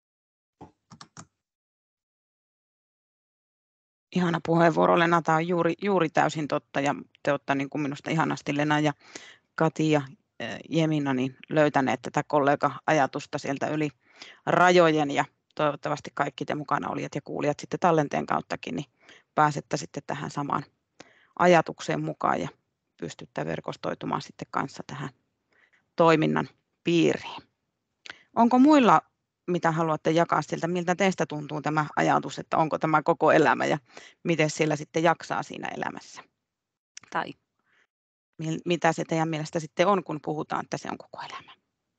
Ihana puheenvuoro, Lena. Tämä on juuri, juuri täysin totta ja te olette niin kuin minusta ihanasti, Lena ja Kati ja Jemina, niin löytäneet tätä kollega-ajatusta sieltä yli rajojen ja toivottavasti kaikki te mukana olijat ja kuulijat sitten tallenteen kauttakin, niin pääsette sitten tähän samaan ajatukseen mukaan ja pystytte verkostoitumaan sitten kanssa tähän toiminnan piiriin. Onko muilla, mitä haluatte jakaa siltä, miltä teistä tuntuu tämä ajatus, että onko tämä koko elämä ja miten siellä sitten jaksaa siinä elämässä? Tai mitä se teidän mielestä sitten on, kun puhutaan, että se on koko elämä?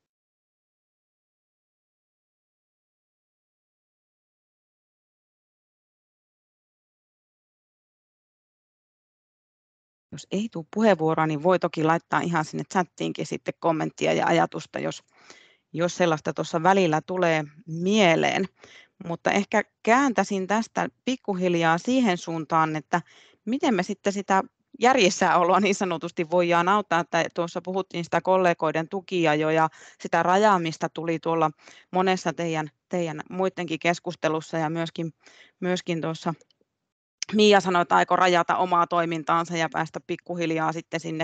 Jos ei tule puheenvuoroa, niin voi toki laittaa ihan sinne chattiinkin sitten kommenttia ja ajatusta, jos, jos sellaista tuossa välillä tulee mieleen. Mutta ehkä kääntäisin tästä pikkuhiljaa siihen suuntaan, että miten me sitten sitä järjessäoloa niin sanotusti voidaan auttaa, että tuossa puhuttiin sitä kollegoiden tukia jo ja sitä rajaamista tuli tuolla monessa teidän, teidän muidenkin keskustelussa ja myöskin, myöskin tuossa Mia sanoi, että aikoo rajata omaa toimintaansa ja päästä pikkuhiljaa sitten sinne,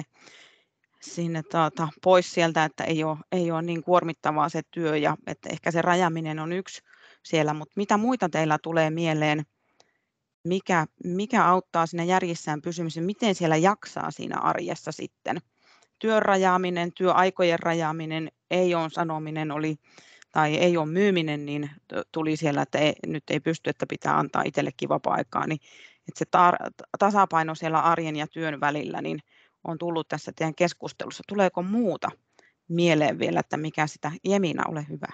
sinne tuota, pois sieltä, että ei ole, ei ole niin kuormittavaa se työ ja että ehkä se rajaaminen on yksi siellä, mutta mitä muita teillä tulee mieleen? Mikä, mikä auttaa siinä järjissään pysymisen, miten siellä jaksaa siinä arjessa sitten. Työn rajaaminen, työaikojen rajaaminen, ei ole sanominen oli, tai ei ole myyminen, niin tuli siellä, että ei, nyt ei pysty, että pitää antaa itsellekin vapaa-aikaa. Niin, että se tar- tasapaino siellä arjen ja työn välillä niin on tullut tässä teidän keskustelussa. Tuleeko muuta mieleen vielä, että mikä sitä, Jemina, ole hyvä?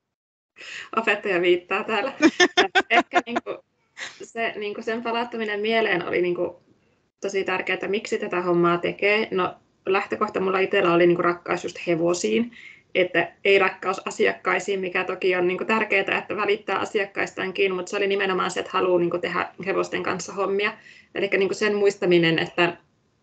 Opettaja viittaa täällä. Ehkä niin kuin se, niin kuin sen palauttaminen mieleen oli niin kuin tosi tärkeää, että miksi tätä hommaa tekee. No, lähtökohta mulla itsellä oli niin kuin rakkaus just hevosiin, että ei rakkaus asiakkaisiin, mikä toki on niin kuin tärkeää, että välittää asiakkaistaankin, mutta se oli nimenomaan se, että haluaa niin kuin tehdä hevosten kanssa hommia. Eli niin kuin sen muistaminen, että,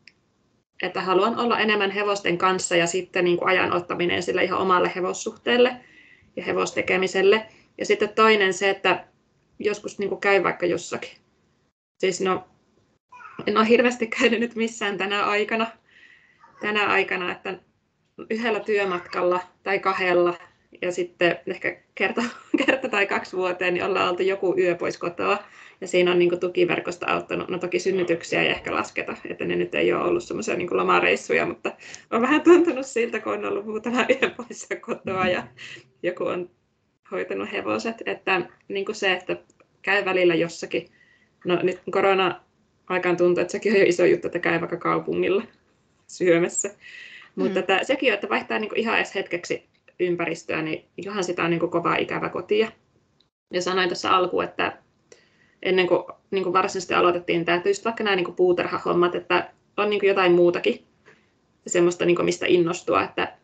että haluan olla enemmän hevosten kanssa ja sitten niin kuin ajan ottaminen sille ihan omalle hevossuhteelle ja hevostekemiselle. Ja sitten toinen se, että joskus niin kuin käy vaikka jossakin. Siis no, en ole hirveästi käynyt nyt missään tänä aikana, tänä aikana, että yhdellä työmatkalla tai kahdella ja sitten ehkä kerta, kerta tai kaksi vuoteen niin ollaan oltu joku yö pois kotoa. Ja siinä on niin kuin tukiverkosta auttanut, no toki synnytyksiä ei ehkä lasketa, että ne nyt ei ole ollut semmoisia niin kuin lomareissuja, mutta on vähän tuntunut siltä, kun on ollut muutama yö pois kotoa ja joku on hoitanut hevoset, että niin kuin se, että käy välillä jossakin. No nyt korona-aikaan tuntuu, että sekin on jo iso juttu, että käy vaikka kaupungilla syömässä. Mm. Mutta että sekin on, että vaihtaa niin kuin ihan edes hetkeksi ympäristöä, niin ihan sitä on niin kuin kovaa ikävä kotia. Ja sanoin tuossa alkuun, että ennen kuin, niin kuin varsinaisesti aloitettiin tämä, että just vaikka nämä niin kuin puutarhahommat, että on niin kuin jotain muutakin semmoista, niin kuin mistä innostua, että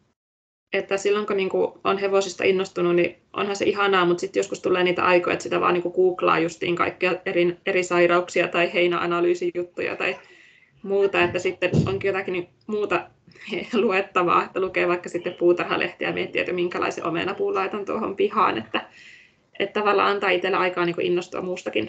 Että silloin kun niinku on hevosista innostunut, niin onhan se ihanaa, mutta sitten joskus tulee niitä aikoja, että sitä vaan niinku googlaa justiin kaikkia eri, eri sairauksia tai heinäanalyysijuttuja tai muuta, että sitten onkin jotakin muuta luettavaa, että lukee vaikka sitten puutarhalehtiä ja miettii, että minkälaisen omenapuun laitan tuohon pihaan, että, että tavallaan antaa itsellä aikaa niinku innostua muustakin.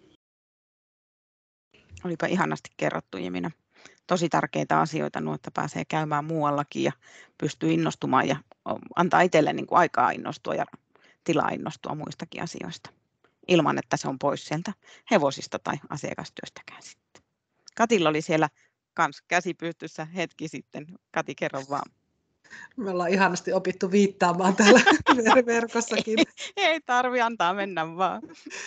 Olipa ihanasti kerrottu, Jemina. Tosi tärkeitä asioita, että pääsee käymään muuallakin ja pystyy innostumaan ja antaa itselle niin kuin aikaa innostua ja tilaa innostua muistakin asioista, ilman että se on pois sieltä hevosista tai asiakastyöstäkään sitten. Katilla oli siellä kans käsi pystyssä hetki sitten. Kati, kerro vaan. Me ollaan ihanasti opittu viittaamaan täällä verkossakin. Ei, ei tarvi antaa mennä vaan.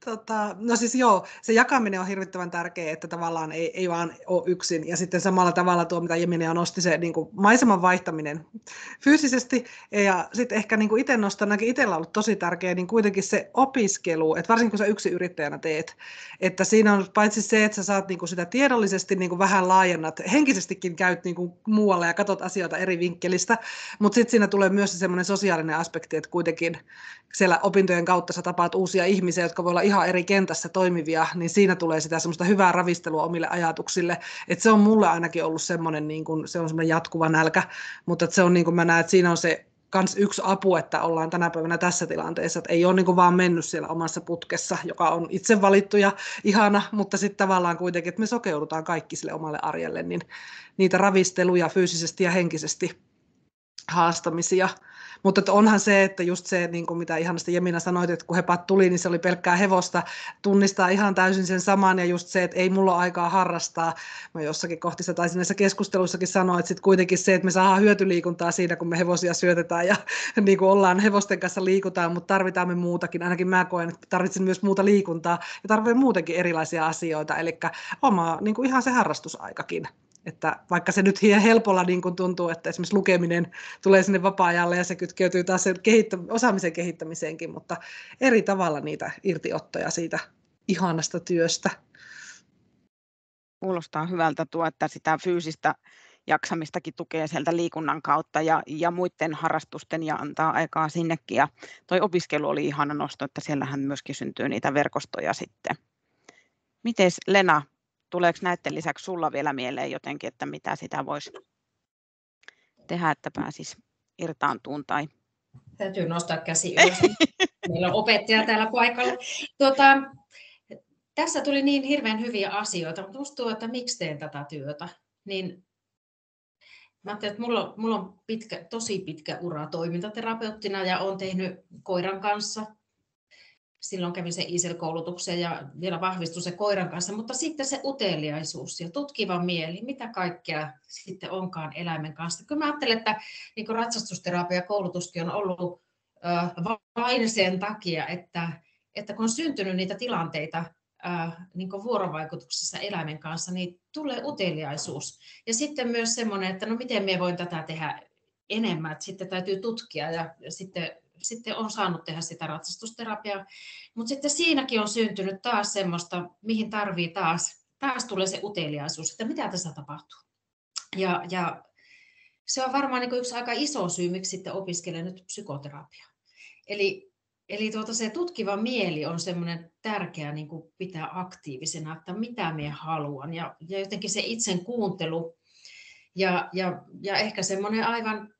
Tota, no siis joo, se jakaminen on hirvittävän tärkeää, että tavallaan ei, ei vaan ole yksin. Ja sitten samalla tavalla tuo, mitä Jemina nosti, se niin kuin maiseman vaihtaminen fyysisesti. Ja sitten ehkä niin kuin itse nostan, ainakin itsellä on ollut tosi tärkeää, niin kuitenkin se opiskelu, että varsinkin kun sä yksin yrittäjänä teet, että siinä on paitsi se, että sä saat niin kuin sitä tiedollisesti niin kuin vähän laajennat, henkisestikin käyt niin kuin muualla ja katsot asioita eri vinkkelistä, mutta sitten siinä tulee myös se semmoinen sosiaalinen aspekti, että kuitenkin siellä opintojen kautta sä tapaat uusia ihmisiä, jotka voi olla ihan eri kentässä toimivia, niin siinä tulee sitä semmoista hyvää ravistelua omille ajatuksille. Et se on mulle ainakin ollut semmoinen, niin kun, se on semmoinen jatkuva nälkä, mutta se on niin kuin mä näen, että siinä on se kans yksi apu, että ollaan tänä päivänä tässä tilanteessa, että ei ole niin kuin vaan mennyt siellä omassa putkessa, joka on itse valittu ja ihana, mutta sitten tavallaan kuitenkin, että me sokeudutaan kaikki sille omalle arjelle, niin niitä ravisteluja fyysisesti ja henkisesti haastamisia. Mutta onhan se, että just se, niin kuin mitä ihanasti Jemina sanoit, että kun hepat tuli, niin se oli pelkkää hevosta, tunnistaa ihan täysin sen saman, ja just se, että ei mulla ole aikaa harrastaa. Mä jossakin kohtissa taisin näissä keskusteluissakin sanoa, että sitten kuitenkin se, että me saadaan hyötyliikuntaa siinä, kun me hevosia syötetään ja niin kuin ollaan hevosten kanssa liikutaan, mutta tarvitaan me muutakin. Ainakin mä koen, että tarvitsen myös muuta liikuntaa ja tarvitsen muutenkin erilaisia asioita, eli oma niin kuin ihan se harrastusaikakin. Että vaikka se nyt helpolla niin kuin tuntuu, että esimerkiksi lukeminen tulee sinne vapaa-ajalle ja se kytkeytyy taas sen kehittä- osaamisen kehittämiseenkin, mutta eri tavalla niitä irtiottoja siitä ihanasta työstä. Kuulostaa hyvältä tuo, että sitä fyysistä jaksamistakin tukee sieltä liikunnan kautta ja, ja muiden harrastusten ja antaa aikaa sinnekin. Ja toi opiskelu oli ihana nosto, että siellähän myöskin syntyy niitä verkostoja sitten. Mites Lena? Tuleeko näiden lisäksi sulla vielä mieleen jotenkin, että mitä sitä voisi tehdä, että pääsisi irtaantumaan? Tai... Täytyy nostaa käsi ylös. Meillä on opettaja täällä paikalla. Tuota, tässä tuli niin hirveän hyviä asioita, mutta minusta tuo, että miksi teen tätä työtä, niin mä ajattelin, että mulla, mulla on pitkä, tosi pitkä ura toimintaterapeuttina ja olen tehnyt koiran kanssa. Silloin kävin sen I S E L-koulutuksen ja vielä vahvistui se koiran kanssa, mutta sitten se uteliaisuus ja tutkiva mieli, mitä kaikkea sitten onkaan eläimen kanssa. Kyllä mä ajattelen, että niin ratsastusterapia-koulutuskin on ollut äh, vain sen takia, että, että kun on syntynyt niitä tilanteita äh, niin vuorovaikutuksessa eläimen kanssa, niin tulee uteliaisuus. Ja sitten myös semmoinen, että no miten minä voin tätä tehdä enemmän, että sitten täytyy tutkia ja, ja sitten Sitten on saanut tehdä sitä ratsastusterapiaa, mutta sitten siinäkin on syntynyt taas semmoista, mihin tarvii taas, taas tulee se uteliaisuus, että mitä tässä tapahtuu. Ja, ja se on varmaan niin kuin yksi aika iso syy, miksi sitten opiskelen nyt psykoterapiaa. Eli, eli tuota se tutkiva mieli on semmoinen tärkeä niin kuin pitää aktiivisena, että mitä minä haluan ja, ja jotenkin se itsen kuuntelu ja, ja, ja ehkä semmoinen aivan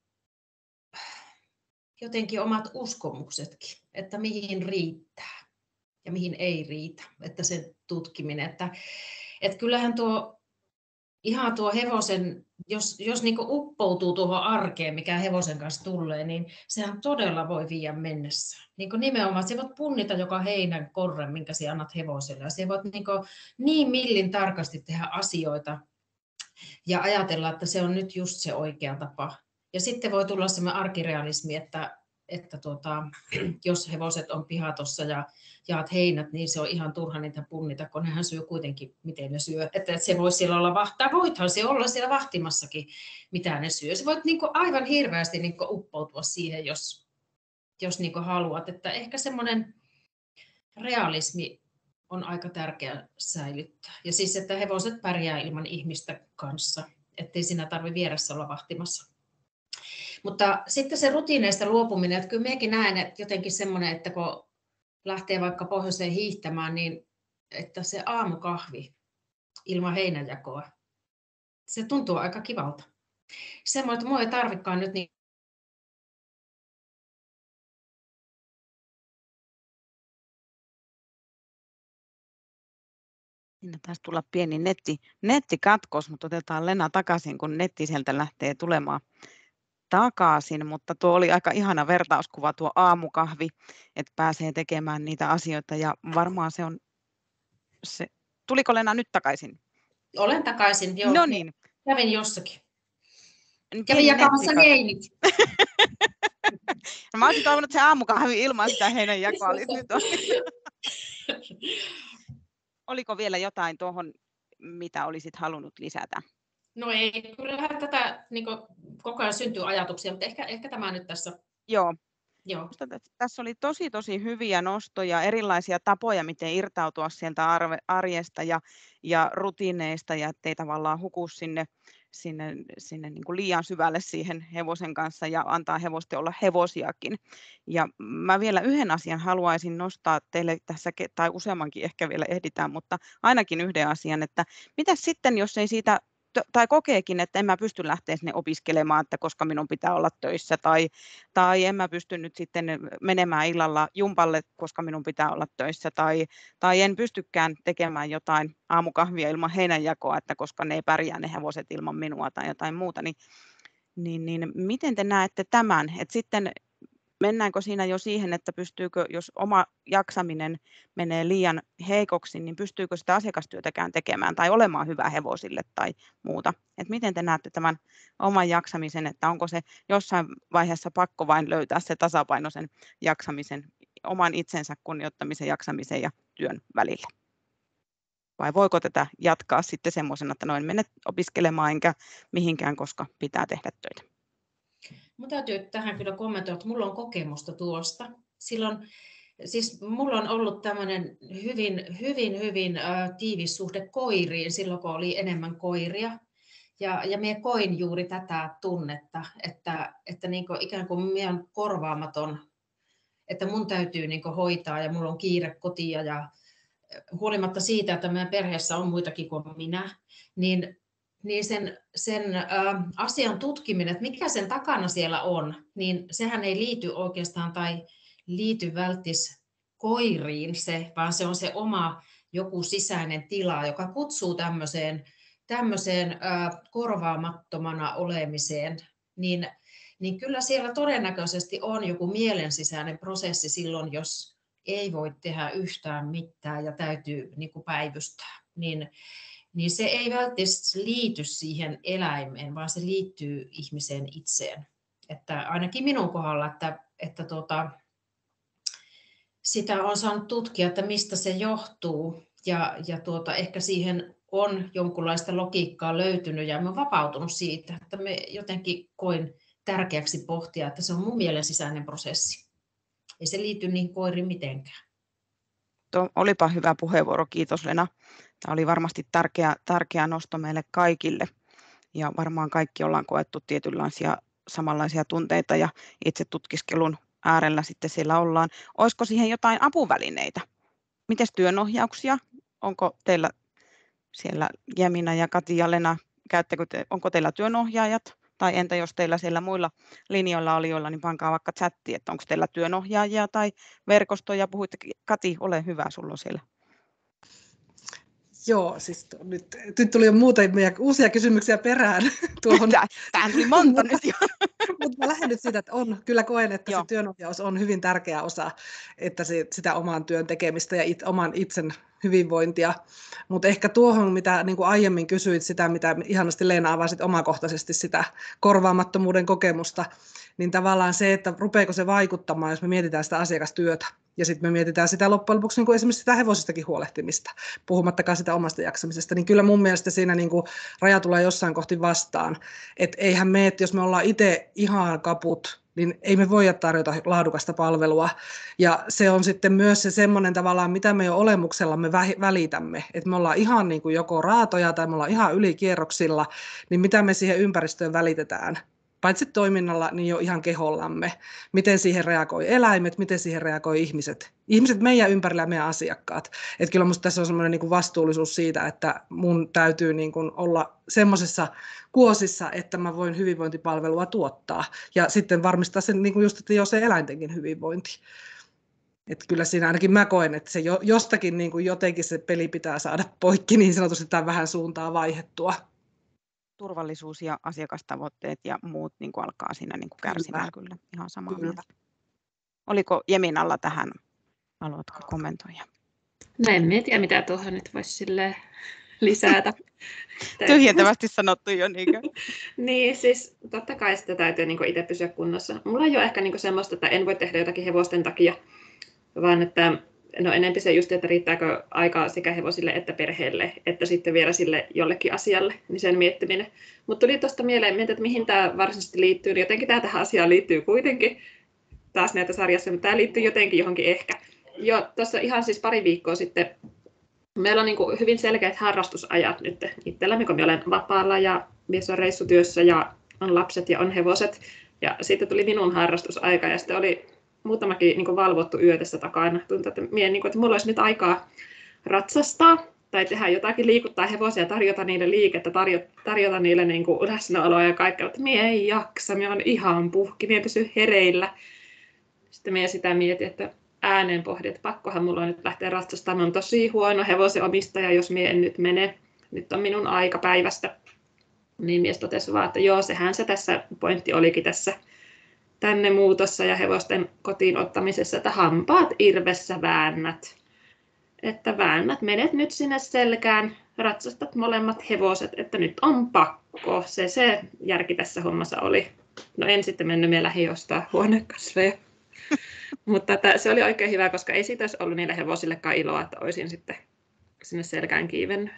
jotenkin omat uskomuksetkin, että mihin riittää ja mihin ei riitä, että se tutkiminen, että, että kyllähän tuo ihan tuo hevosen, jos, jos niin kuin uppoutuu tuohon arkeen, mikä hevosen kanssa tulee, niin sehän todella voi viiä mennessä. Niin kuin nimenomaan, että sä voit punnita joka heinän korren, minkä sä annat hevoselle, ja sä voit niin, kuin niin millin tarkasti tehdä asioita ja ajatella, että se on nyt just se oikea tapa. Ja sitten voi tulla sellainen arkirealismi, että, että tuota, jos hevoset on pihatossa ja jaat heinät, niin se on ihan turha niitä punnita, kun nehän syö kuitenkin, miten ne syö. Että, että se voi siellä olla vahtaa, voithan se olla siellä vahtimassakin, mitä ne syö. Se voit niin kuin aivan hirveästi niin kuin uppoutua siihen, jos, jos niin kuin haluat. Että ehkä semmoinen realismi on aika tärkeä säilyttää. Ja siis, että hevoset pärjää ilman ihmistä kanssa, ettei siinä tarvitse vieressä olla vahtimassa. Mutta sitten se rutiineista luopuminen, että kyllä minäkin näen, että jotenkin semmoinen, että kun lähtee vaikka pohjoiseen hiihtämään, niin että se aamukahvi ilman heinänjakoa, se tuntuu aika kivalta. Semmoinen, että minua ei tarvikaan nyt niin Siinä taisi tulla pieni netti, nettikatkos, mutta otetaan Lena takaisin, kun netti sieltä lähtee tulemaan takaisin, mutta tuo oli aika ihana vertauskuva tuo aamukahvi, että pääsee tekemään niitä asioita ja varmaan se on se. Tuliko Lena nyt takaisin? Olen takaisin, joo. No niin. Kävin jossakin. Pieni Kävin jakamassa nettikatko. heinit. No, mä olisin toivonut, että se aamukahvi ilman sitä heinänjakoa olisi nyt on. Oliko vielä jotain tuohon, mitä olisit halunnut lisätä? No ei, kyllähän tätä niin kuin, koko ajan syntyy ajatuksia, mutta ehkä, ehkä tämä nyt tässä. Joo. Joo. Musta tässä oli tosi tosi hyviä nostoja, erilaisia tapoja, miten irtautua sieltä arjesta ja, ja rutiineista ja ettei tavallaan huku sinne, sinne, sinne niin kuin liian syvälle siihen hevosen kanssa ja antaa hevosten olla hevosiakin. Ja mä vielä yhden asian haluaisin nostaa teille tässä, tai useammankin ehkä vielä ehditään, mutta ainakin yhden asian, että mitä sitten, jos ei siitä tai kokeekin, että en mä pysty lähteä sinne opiskelemaan, että koska minun pitää olla töissä, tai, tai en mä pysty nyt sitten menemään illalla jumpalle, koska minun pitää olla töissä, tai, tai en pystykään tekemään jotain aamukahvia ilman heinänjakoa, että koska ne ei pärjää ne hevoset ilman minua tai jotain muuta, niin, niin, niin miten te näette tämän, että sitten mennäänkö siinä jo siihen, että pystyykö, jos oma jaksaminen menee liian heikoksi, niin pystyykö sitä asiakastyötäkään tekemään tai olemaan hyvä hevosille tai muuta? Et miten te näette tämän oman jaksamisen, että onko se jossain vaiheessa pakko vain löytää se tasapainoisen jaksamisen, oman itsensä kunnioittamisen, jaksamisen ja työn välillä? Vai voiko tätä jatkaa sitten semmoisena, että no en mene opiskelemaan enkä mihinkään, koska pitää tehdä töitä? Minun täytyy tähän kyllä kommentoida, että minulla on kokemusta tuosta. Silloin, siis minulla on ollut tämmöinen hyvin, hyvin, hyvin äh, tiivis suhde koiriin silloin, kun oli enemmän koiria. Ja, ja minä koin juuri tätä tunnetta, että, että niin kuin ikään kuin minä olen korvaamaton, että minun täytyy niin kuin hoitaa ja minulla on kiire kotia. Ja huolimatta siitä, että meidän perheessä on muitakin kuin minä, niin niin sen, sen ä, asian tutkiminen, että mikä sen takana siellä on, niin sehän ei liity oikeastaan tai liity välttis koiriin se, vaan se on se oma joku sisäinen tila, joka kutsuu tämmöiseen, tämmöiseen ä, korvaamattomana olemiseen, niin, niin kyllä siellä todennäköisesti on joku mielensisäinen prosessi silloin, jos ei voi tehdä yhtään mitään ja täytyy niin kuin päivystää, niin niin se ei välttämättä liity siihen eläimeen, vaan se liittyy ihmiseen itseen. Että ainakin minun kohdalla, että, että tuota, sitä on saanut tutkia, että mistä se johtuu, ja, ja tuota, ehkä siihen on jonkunlaista logiikkaa löytynyt, ja olen vapautunut siitä, että me jotenkin koin tärkeäksi pohtia, että se on mun mielen sisäinen prosessi. Ei se liity niihin koiriin mitenkään. Tuo olipa hyvä puheenvuoro, kiitos Lena. Tämä oli varmasti tärkeä, tärkeä nosto meille kaikille ja varmaan kaikki ollaan koettu tietynlaisia samanlaisia tunteita ja itse tutkiskelun äärellä sitten siellä ollaan. Olisiko siihen jotain apuvälineitä? Mites työnohjauksia? Onko teillä siellä Jemina ja Kati ja Lena, käyttäkö te, onko teillä työnohjaajat? Tai entä jos teillä siellä muilla linjoilla olijoilla, niin pankaa vaikka chatti, että onko teillä työnohjaajia tai verkostoja. Puhuitte, Kati, ole hyvä, sulla on siellä. Joo, siis nyt, nyt tuli jo muutamia uusia kysymyksiä perään. Tuohon. Tähän tuli monta nyt jo. Mutta mä lähden nyt siitä, että on, kyllä koen, että Joo. se työnohjaus on hyvin tärkeä osa, että se, sitä oman työn tekemistä ja it, oman itsen hyvinvointia. Mutta ehkä tuohon, mitä niin kuin aiemmin kysyit, sitä mitä ihanasti Leena avasit omakohtaisesti sitä korvaamattomuuden kokemusta, niin tavallaan se, että rupeeko se vaikuttamaan, jos me mietitään sitä asiakastyötä. Ja sitten me mietitään sitä loppujen lopuksi niin kuin esimerkiksi sitä hevosistakin huolehtimista, puhumattakaan sitä omasta jaksamisesta, niin kyllä mun mielestä siinä niin kuin raja tulee jossain kohti vastaan. Että eihän me, että jos me ollaan itse ihan kaput, niin ei me voida tarjota laadukasta palvelua. Ja se on sitten myös se semmoinen tavallaan, mitä me jo olemuksellamme välitämme. Että me ollaan ihan niin kuin joko raatoja tai me ollaan ihan ylikierroksilla, niin mitä me siihen ympäristöön välitetään. Paitsi toiminnalla, niin jo ihan kehollamme. Miten siihen reagoi eläimet, miten siihen reagoi ihmiset. Ihmiset meidän ympärillä ja meidän asiakkaat. Että kyllä minusta tässä on semmoinen niin kuin vastuullisuus siitä, että mun täytyy niin kuin olla semmoisessa kuosissa, että mä voin hyvinvointipalvelua tuottaa. Ja sitten varmistaa sen niin kuin just, että jo se eläintenkin hyvinvointi. Että kyllä siinä ainakin mä koen, että se jo, jostakin niin kuin jotenkin se peli pitää saada poikki niin sanotusti tai vähän suuntaa vaihettua. Turvallisuus ja asiakastavoitteet ja muut niin kuin alkaa siinä niin kuin kärsimään kyllä. kyllä ihan samaa kyllä. mieltä. Oliko Jeminalla tähän, haluatko kommentoida? No en tiedä, mitä tuohon nyt voisi silleen lisätä. Tyhjentävästi sanottu jo. Niinkö? Niin, siis totta kai sitä täytyy niin itse pysyä kunnossa. Mulla ei ole ehkä niin semmoista, että en voi tehdä jotakin hevosten takia, vaan että no enempi se just, että riittääkö aikaa sekä hevosille että perheelle, että sitten vielä sille jollekin asialle, niin sen miettiminen. Mutta tuli tuosta mieleen, että mihin tämä varsinaisesti liittyy, niin jotenkin tämä tähän asiaan liittyy kuitenkin, taas näitä sarjassa, mutta tämä liittyy jotenkin johonkin ehkä. Jo tuossa ihan siis pari viikkoa sitten, meillä on niin kuin hyvin selkeät harrastusajat nyt itsellämme, kun minä olen vapaalla ja mies on reissutyössä ja on lapset ja on hevoset. Ja sitten tuli minun harrastusaika ja sitten oli muutamakin niin kuin valvottu yö tässä takana. Tuntuu, että, mie, niin kuin, että minulla olisi nyt aikaa ratsastaa tai tehdä jotakin, liikuttaa hevosia, tarjota niille liikettä, tarjota, tarjota niille niin kuin läsnäoloa ja kaikkea. Mutta minä ei jaksa, minä olen ihan puhki, minä en pysy hereillä. Sitten minä sitä mietin, että ääneen pohdin, että pakkohan minulla on nyt lähteä ratsastamaan. Minä olen tosi huono hevosen omistaja, jos minä en nyt mene. Nyt on minun aika päivästä. Niin mies totesi vaan, että joo, sehän se tässä pointti olikin tässä tänne muutossa ja hevosten kotiin ottamisessa, että hampaat irvessä väännät. Että väännät, menet nyt sinne selkään, ratsastat molemmat hevoset, että nyt on pakko. Se se järki tässä hommassa oli. No en sitten mennyt, me lähdin jostain huonekasveja. Mutta että se oli oikein hyvä, koska ei siitä olisi ollut niille hevosillekaan iloa, että olisin sitten sinne selkään kiivennyt.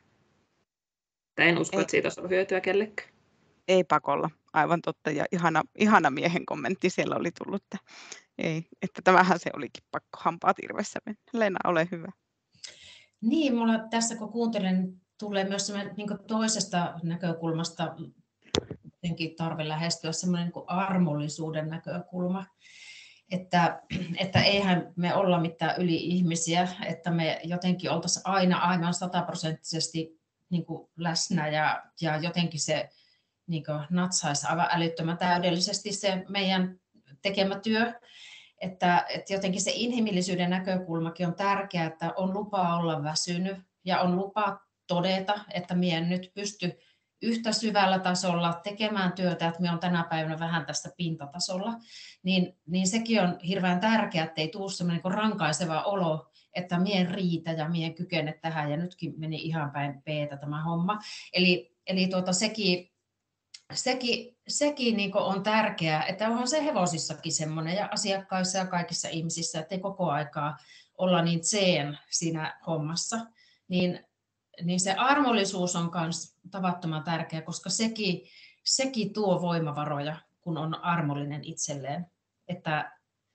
En usko, ei. Että siitä olisi ollut hyötyä kellekään. Ei pakolla, aivan totta. Ja ihana, ihana miehen kommentti siellä oli tullut, että, ei, että tämähän se olikin pakko hampaat irvessä mennä. Leena, ole hyvä. Niin, mulla tässä kun kuuntelen, tulee myös niin toisesta näkökulmasta tarve lähestyä semmoinen niin armollisuuden näkökulma. Että, että eihän me olla mitään yli-ihmisiä, että me jotenkin oltaisiin aina aivan sataprosenttisesti niin kuin läsnä ja, ja jotenkin se niin kuin natsaisi aivan älyttömän täydellisesti se meidän tekemä työ. Että, että jotenkin se inhimillisyyden näkökulmakin on tärkeää, että on lupa olla väsynyt ja on lupa todeta, että minä en nyt pysty yhtä syvällä tasolla tekemään työtä, että minä olen tänä päivänä vähän tässä pintatasolla, niin, niin sekin on hirveän tärkeää, että ei tule sellainen niin rankaiseva olo, että minä en riitä ja minä en kykene tähän ja nytkin meni ihan päin peetä tämä homma. Eli, eli tuota, sekin, sekin, sekin niin on tärkeää, että onhan se hevosissakin semmoinen ja asiakkaissa ja kaikissa ihmisissä, että ei koko aikaa olla niin tseen siinä hommassa, niin niin se armollisuus on myös tavattoman tärkeä, koska sekin, sekin tuo voimavaroja, kun on armollinen itselleen. Että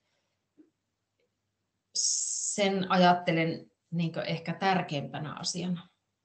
sen ajattelen niin kuin ehkä tärkeimpänä asiana.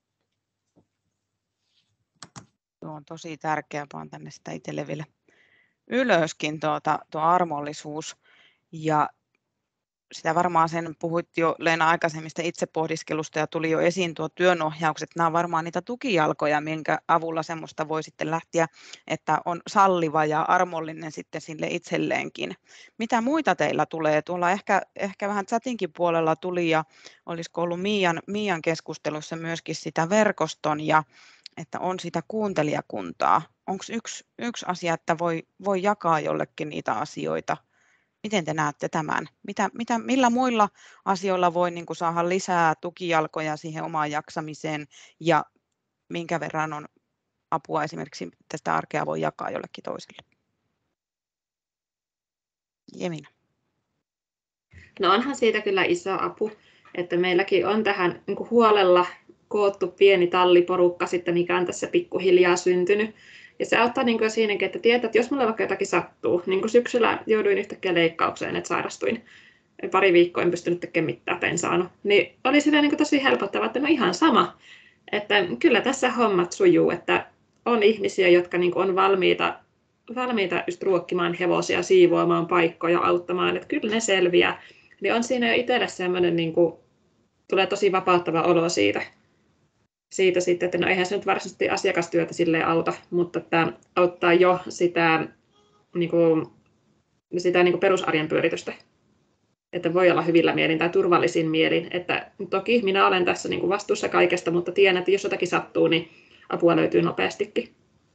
Tuo on tosi tärkeää, vaan tänne sitä itselle vielä ylöskin tuota, tuo armollisuus. Ja sitä varmaan sen puhuit jo Leena aikaisemmista itsepohdiskelusta ja tuli jo esiin tuo työnohjaukset. Nämä on varmaan niitä tukijalkoja, minkä avulla semmoista voi sitten lähteä, että on salliva ja armollinen sitten sille itselleenkin. Mitä muita teillä tulee? Tuolla ehkä, ehkä vähän chatinkin puolella tuli ja olisiko ollut Miian, Miian keskustelussa myöskin sitä verkoston ja että on sitä kuuntelijakuntaa. Onko yksi, yksi asia, että voi, voi jakaa jollekin niitä asioita? Miten te näette tämän? Mitä, mitä, millä muilla asioilla voi niin kuin saada lisää tukijalkoja siihen omaan jaksamiseen ja minkä verran on apua esimerkiksi tästä arkea voi jakaa jollekin toiselle? Jemina. No onhan siitä kyllä iso apu, että meilläkin on tähän niin kuin huolella koottu pieni talliporukka, sitten, mikä on tässä pikkuhiljaa syntynyt. Ja se auttaa niin kuin siinäkin, että tietää, että jos mulla vaikka jotakin sattuu, niin kuin syksyllä jouduin yhtäkkiä leikkaukseen, että sairastuin. Pari viikkoa en pystynyt tekemään mitään, en saanut. Niin oli sitä niin kuin tosi helpottavaa, että no ihan sama. Että kyllä tässä hommat sujuu, että on ihmisiä, jotka niin kuin on valmiita, valmiita just ruokkimaan hevosia, siivoamaan paikkoja, auttamaan, että kyllä ne selviää. Niin on siinä jo itselle semmoinen, niin kuin, tulee tosi vapauttava olo siitä. Siitä sitten, että no eihän se nyt varsinaisesti asiakastyötä silleen auta, mutta että auttaa jo sitä, niin kuin, sitä niin kuin perusarjen pyöritystä. Että voi olla hyvillä mielin tai turvallisin mielin. Että toki minä olen tässä niin kuin vastuussa kaikesta, mutta tiedän, että jos jotakin sattuu, niin apua löytyy nopeastikin.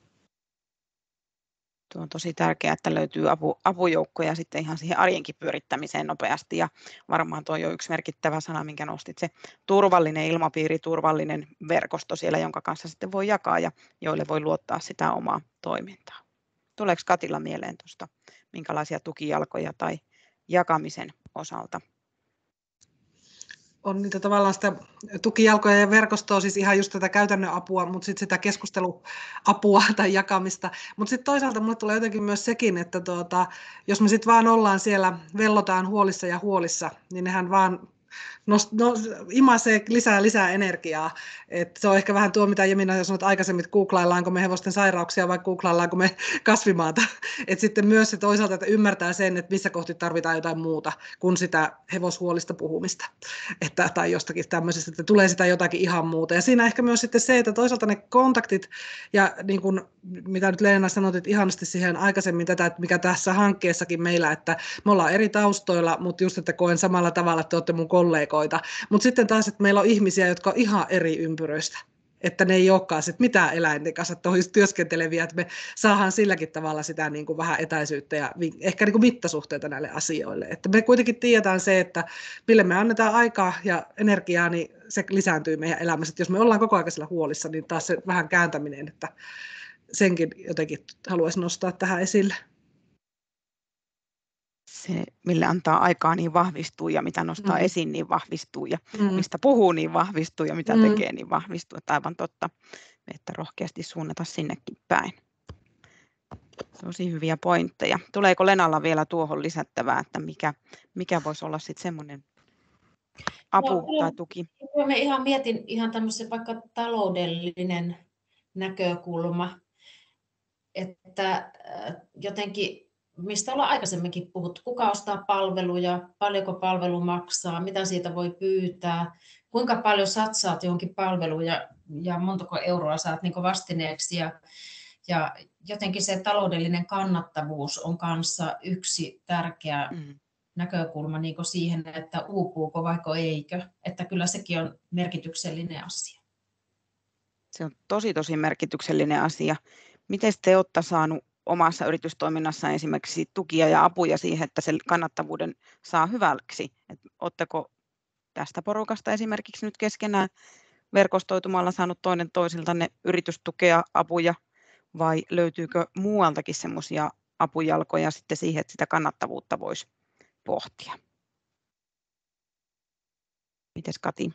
Tuo on tosi tärkeää, että löytyy apu, apujoukkoja sitten ihan siihen arjenkin pyörittämiseen nopeasti. Ja varmaan tuo on jo yksi merkittävä sana, minkä nostit, se turvallinen ilmapiiri, turvallinen verkosto siellä, jonka kanssa sitten voi jakaa ja joille voi luottaa sitä omaa toimintaa. Tuleeko Katilla mieleen tuosta, minkälaisia tukijalkoja tai jakamisen osalta? on niitä tavallaan sitä tukijalkoja ja verkostoa, siis ihan just tätä käytännön apua, mutta sitten sitä keskusteluapua tai jakamista. Mutta sitten toisaalta mulle tulee jotenkin myös sekin, että tuota, jos me sitten vaan ollaan siellä, vellotaan huolissa ja huolissa, niin nehän vaan No, no, imasee lisää lisää energiaa. Et se on ehkä vähän tuo, mitä Jemina sanoit aikaisemmin, että googlaillaanko me hevosten sairauksia vai googlaillaanko me kasvimaata. Et sitten myös se toisaalta, että ymmärtää sen, että missä kohti tarvitaan jotain muuta kuin sitä hevoshuolista puhumista. Että, tai jostakin tämmöisestä, että tulee sitä jotakin ihan muuta. Ja siinä ehkä myös sitten se, että toisaalta ne kontaktit, ja niin kuin, mitä nyt Leena sanoit, että ihanasti siihen aikaisemmin tätä, että mikä tässä hankkeessakin meillä, että me ollaan eri taustoilla, mutta just, että koen samalla tavalla, että te olette mun kollegoita. Mutta sitten taas, että meillä on ihmisiä, jotka on ihan eri ympyröistä. Että ne ei olekaan sit mitään eläinten kanssa työskenteleviä, että me saadaan silläkin tavalla sitä niin kuin vähän etäisyyttä ja ehkä niin kuin mittasuhteita näille asioille. Että me kuitenkin tiedetään se, että mille me annetaan aikaa ja energiaa, niin se lisääntyy meidän elämässä. Että jos me ollaan koko ajan siellä huolissa, niin taas se vähän kääntäminen, että senkin jotenkin haluaisin nostaa tähän esille. Se, mille antaa aikaa, niin vahvistuu, ja mitä nostaa mm. esiin, niin vahvistuu, ja mm. mistä puhuu, niin vahvistuu, ja mitä mm. tekee, niin vahvistuu. Että aivan totta, että rohkeasti suunnata sinnekin päin. Tosi hyviä pointteja. Tuleeko Lenalla vielä tuohon lisättävää, että mikä, mikä voisi olla sitten semmoinen apu no, tai tuki? Mä ihan mietin ihan tämmöisen vaikka taloudellinen näkökulma, että jotenkin mistä ollaan aikaisemminkin puhuttu, kuka ostaa palveluja, paljonko palvelu maksaa, mitä siitä voi pyytää, kuinka paljon satsaat johonkin palveluun ja, ja montako euroa saat niin vastineeksi. Ja, ja jotenkin se taloudellinen kannattavuus on kanssa yksi tärkeä mm. näkökulma niin siihen, että uupuuko vaiko eikö. Että kyllä sekin on merkityksellinen asia. Se on tosi tosi merkityksellinen asia. Miten te olette saanut omassa yritystoiminnassa esimerkiksi tukia ja apuja siihen, että sen kannattavuuden saa hyväksi? Oletteko tästä porukasta esimerkiksi nyt keskenään verkostoitumalla saanut toinen toisiltanne yritystukea, apuja, vai löytyykö muualtakin semmoisia apujalkoja sitten siihen, että sitä kannattavuutta voisi pohtia? Mites Kati?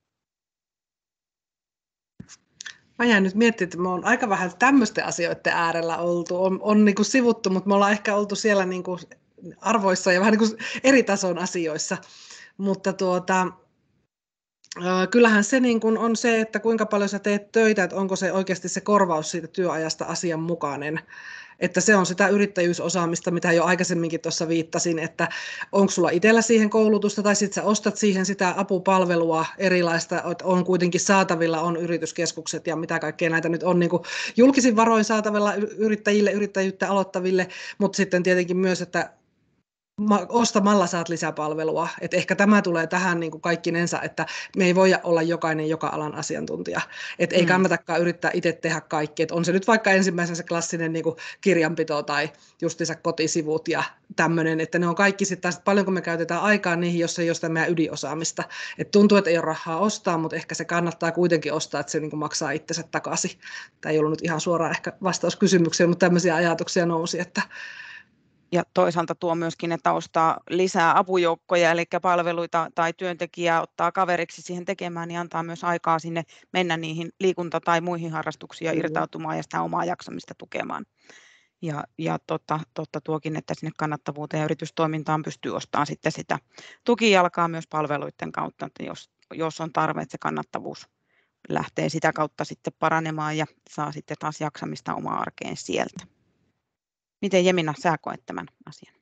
Mä jäin nyt miettimään, että me on aika vähän tämmöisten asioiden äärellä oltu. On, on niin kuin sivuttu, mutta me ollaan ehkä oltu siellä niin kuin arvoissa ja vähän niin kuin eri tason asioissa. Mutta tuota, kyllähän se niin kuin on se, että kuinka paljon sä teet töitä, että onko se oikeasti se korvaus siitä työajasta asianmukainen. Että se on sitä yrittäjyysosaamista, mitä jo aikaisemminkin tuossa viittasin, että onko sulla itsellä siihen koulutusta tai sitten sä ostat siihen sitä apupalvelua erilaista, että on kuitenkin saatavilla, on yrityskeskukset ja mitä kaikkea näitä nyt on niin kuin julkisin varoin saatavilla yrittäjille, yrittäjyyttä aloittaville, mutta sitten tietenkin myös, että ostamalla saat lisäpalvelua. Et ehkä tämä tulee tähän niin kuin kaikkinensa, että me ei voi olla jokainen joka alan asiantuntija. Et ei mm. kannatakaan yrittää itse tehdä kaikki. Et on se nyt vaikka ensimmäisen se klassinen niin kuin kirjanpito tai justiinsa kotisivut ja tämmöinen, että ne on kaikki sitten taas, paljonko me käytetään aikaa niihin, jos ei ole sitä meidän ydinosaamista. Et tuntuu, että ei ole rahaa ostaa, mutta ehkä se kannattaa kuitenkin ostaa, että se niin kuin maksaa itsensä takaisin. Tämä ei ollut nyt ihan suoraan ehkä vastaus kysymykseen, mutta tämmöisiä ajatuksia nousi, että ja toisaalta tuo myöskin, että ostaa lisää apujoukkoja, eli palveluita tai työntekijää ottaa kaveriksi siihen tekemään, niin antaa myös aikaa sinne mennä niihin liikunta- tai muihin harrastuksiin mm. irtautumaan ja sitä omaa jaksamista tukemaan. Ja, ja totta, totta tuokin, että sinne kannattavuuteen ja yritystoimintaan pystyy ostamaan sitten sitä tukijalkaa myös palveluiden kautta, että jos, jos on tarve, että se kannattavuus lähtee sitä kautta sitten paranemaan ja saa sitten taas jaksamista omaan arkeen sieltä. Miten Jemina, sä koet tämän asian?